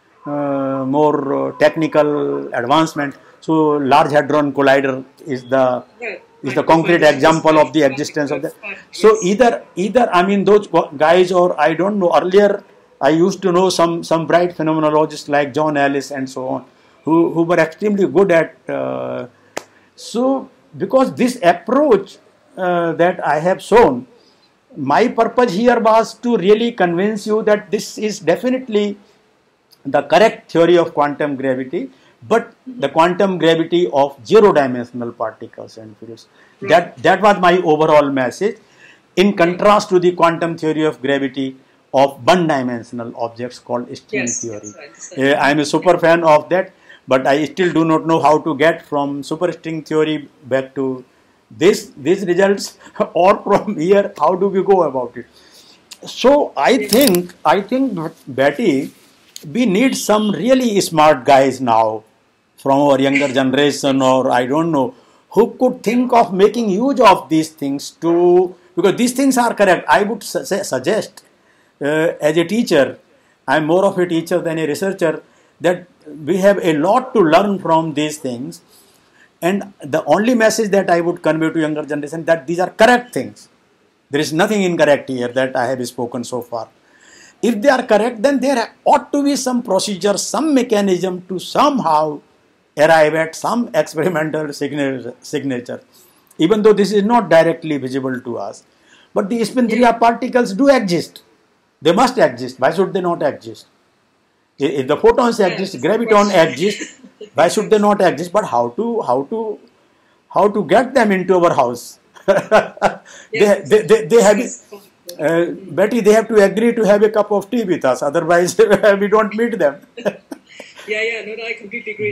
technical advancement. So Large Hadron Collider is the concrete example of the existence of that. So either those guys, or I don't know, earlier I used to know some bright phenomenologists like John Ellis and so on, who were extremely good at. So because this approach that I have shown, my purpose here was to really convince you that this is definitely the correct theory of quantum gravity, but the quantum gravity of zero-dimensional particles and fluids. That was my overall message, in contrast to the quantum theory of gravity of one-dimensional objects called string theory. I am a super fan of that, but I still do not know how to get from superstring theory back to these results, or from here, how do we go about it? So I think Betty, we need some really smart guys now from our younger generation, or I don't know, who could think of making use of these things because these things are correct. I would suggest as a teacher, I'm more of a teacher than a researcher, that we have a lot to learn from these things. And the only message that I would convey to younger generation, that these are correct things. There is nothing incorrect here that I have spoken so far. If they are correct, then there ought to be some procedure, some mechanism to somehow arrive at some experimental signature, even though this is not directly visible to us. But the spin 3 particles do exist. They must exist. Why should they not exist? If the photons exist, graviton exists, why should they not exist? But how to get them into our house? They have, Betty, they have to agree to have a cup of tea with us, otherwise we don't meet them. No, I completely agree.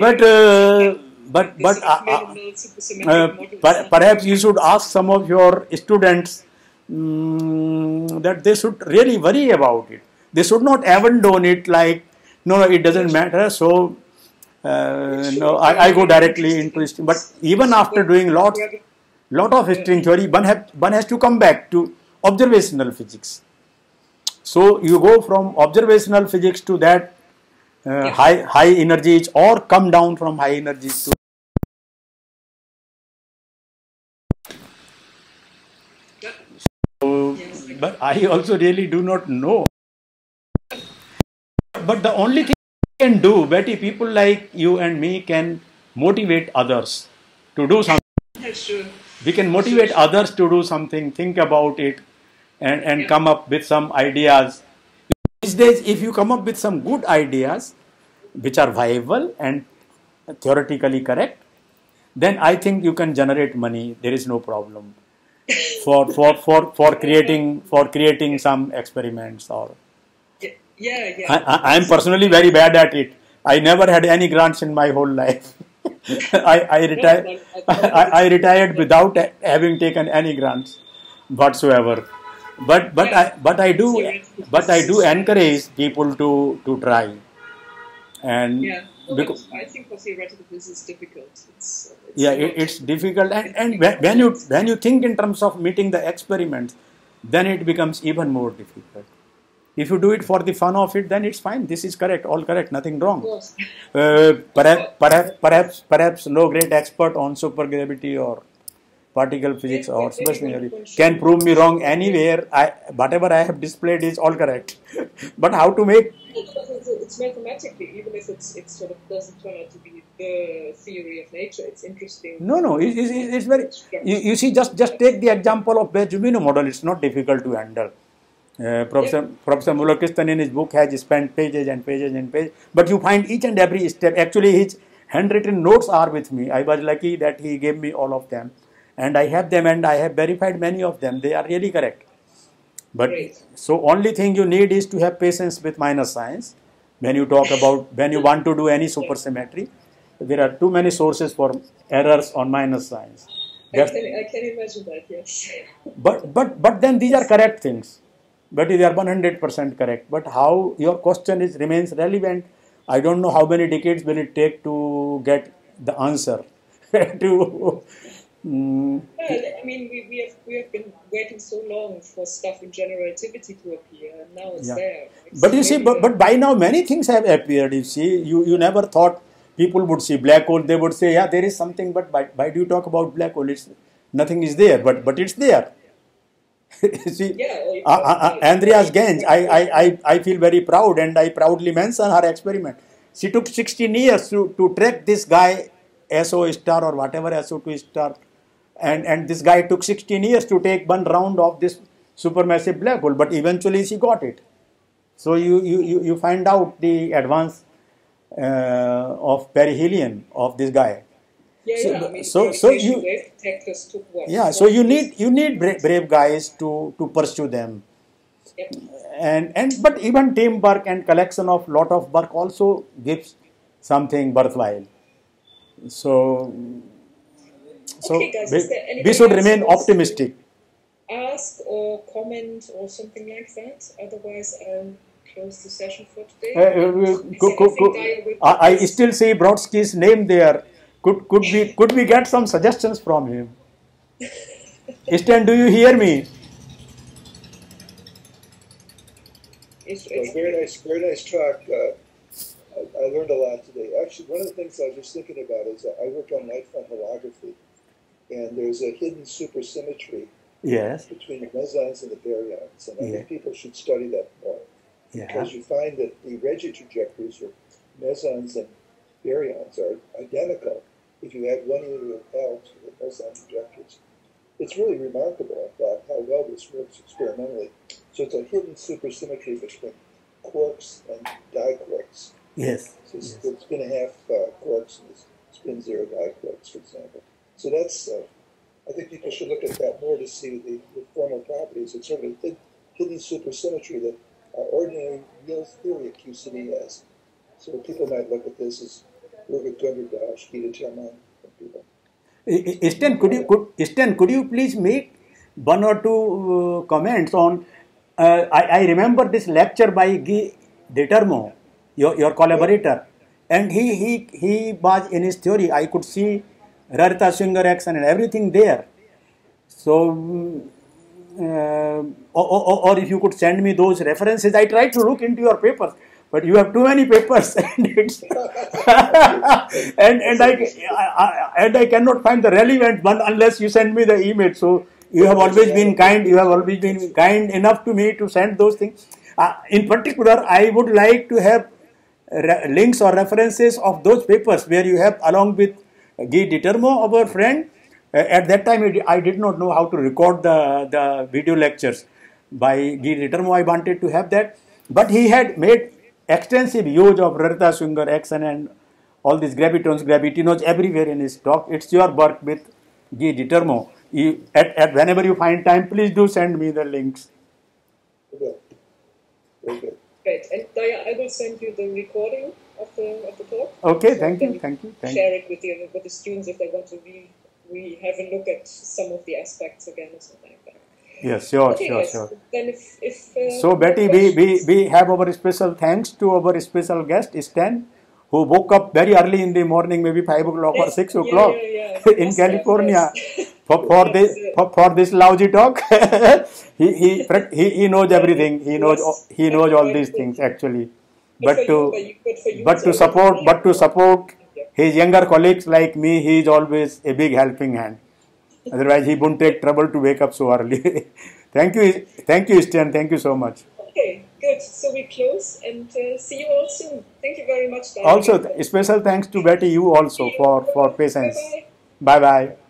Perhaps you should ask some of your students that they should really worry about it. They should not abandon it like, no, it doesn't matter. So, no, I go directly into string. But even after doing lot of string theory, one has to come back to observational physics. So you go from observational physics to that high energies, or come down from high energies to. So, but I also really do not know. But the only thing we can do, Betty, people like you and me can motivate others to do something. Sure. We can motivate others to do something, think about it, and come up with some ideas. These days, if you come up with some good ideas, which are viable and theoretically correct, then I think you can generate money. There is no problem for creating some experiments or. I am personally very bad at it. I never had any grants in my whole life. I retired without having taken any grants whatsoever. But I do encourage people to try. And because I think for theoretical physics is difficult. It's difficult, and when you think in terms of meeting the experiments, then it becomes even more difficult. If you do it for the fun of it, then it's fine. This is correct, all correct, nothing wrong. Perhaps no great expert on supergravity or particle physics or supersymmetry can prove me wrong anywhere. Whatever I have displayed is all correct. But how to make? It's mathematically, even if it sort of doesn't turn out to be the theory of nature, it's interesting. No, it's very. You see, just take the example of Bejoubino model. It's not difficult to handle. Professor Mulakistan in his book has spent pages and pages and pages, but you find each and every step. Actually, his handwritten notes are with me. I was lucky that he gave me all of them, and I have them, and I have verified many of them. They are really correct. But so only thing you need is to have patience with minor science. When you want to do any supersymmetry, there are too many sources for errors on minor science. I can imagine that, yes. But then these are correct things. But they are 100% correct. But how your question remains relevant, I don't know how many decades will it take to get the answer. Well, I mean, we have been waiting so long for stuff in general relativity to appear, and now it's there. But you see, but by now many things have appeared. You see, you never thought people would see black hole. They would say, yeah, there is something, but why do you talk about black hole? Nothing is there, but it's there. See, Andreas Gänge, I feel very proud, and I proudly mention her experiment. She took 16 years to track this guy SO star or whatever SO2 star, and this guy took 16 years to take one round of this supermassive black hole, but eventually she got it. So you find out the advance of perihelion of this guy. So you need brave guys to pursue them. But even teamwork and collection of lot of work also gives something worthwhile. So Okay, guys, we should remain optimistic. Ask or comment or something like that. Otherwise, I'll close the session for today. I still see Brodsky's name there. Could we get some suggestions from him? Stan, do you hear me? It's very nice talk. I learned a lot today. Actually, one of the things I was just thinking about is I work on light front holography, and there's a hidden supersymmetry between the mesons and the baryons, and I think people should study that more. Because you find that the Regge trajectories for mesons and baryons are identical if you add 1 unit of L to the meson trajectories. It's really remarkable about how well this works experimentally. So it's a hidden supersymmetry between quarks and diquarks. Yes. So the spin a half quarks and the spin zero diquarks, for example. So that's, I think people should look at that more to see the formal properties. It's sort of a hidden supersymmetry that our ordinary real theory of QCD has. So people might look at this as Ruvik Gunderdash, Gita Chaman, people. Sten, could you please make one or two comments on? I remember this lecture by Guy Determo, your collaborator, and he was in his theory. I could see Rarita Swinger action and everything there. So, or if you could send me those references, I tried to look into your papers. But you have too many papers, and it's and I cannot find the relevant one unless you send me the email. So you have always been kind. You have always been kind enough to me to send those things. In particular, I would like to have links or references of those papers where you have, along with Guy Determo, our friend. At that time, I did not know how to record the video lectures by Guy Determo. I wanted to have that, but he had made extensive use of Rarita Swinger action and all these gravitons, gravitinos everywhere in his talk. It's your work with Guy Determo. Whenever you find time, please do send me the links. Okay. Very good. Great. And Daya, I will send you the recording of the talk. Okay, So thank then you. Share it with the students if they want to have a look at some of the aspects again or something like that. Yes, sure. Then if So Betty, we have our special thanks to our special guest Sten, who woke up very early in the morning, maybe 5 o'clock or 6 o'clock in California for this lousy talk. he knows everything. He knows all these things actually. But to support his younger colleagues like me, he is always a big helping hand. Otherwise, he wouldn't take trouble to wake up so early. Thank you, Sten. Thank you so much. Okay, good. So we close and see you all soon. Thank you very much, Daya. Also, special thanks to Betty, you also for patience. Bye-bye. Bye bye.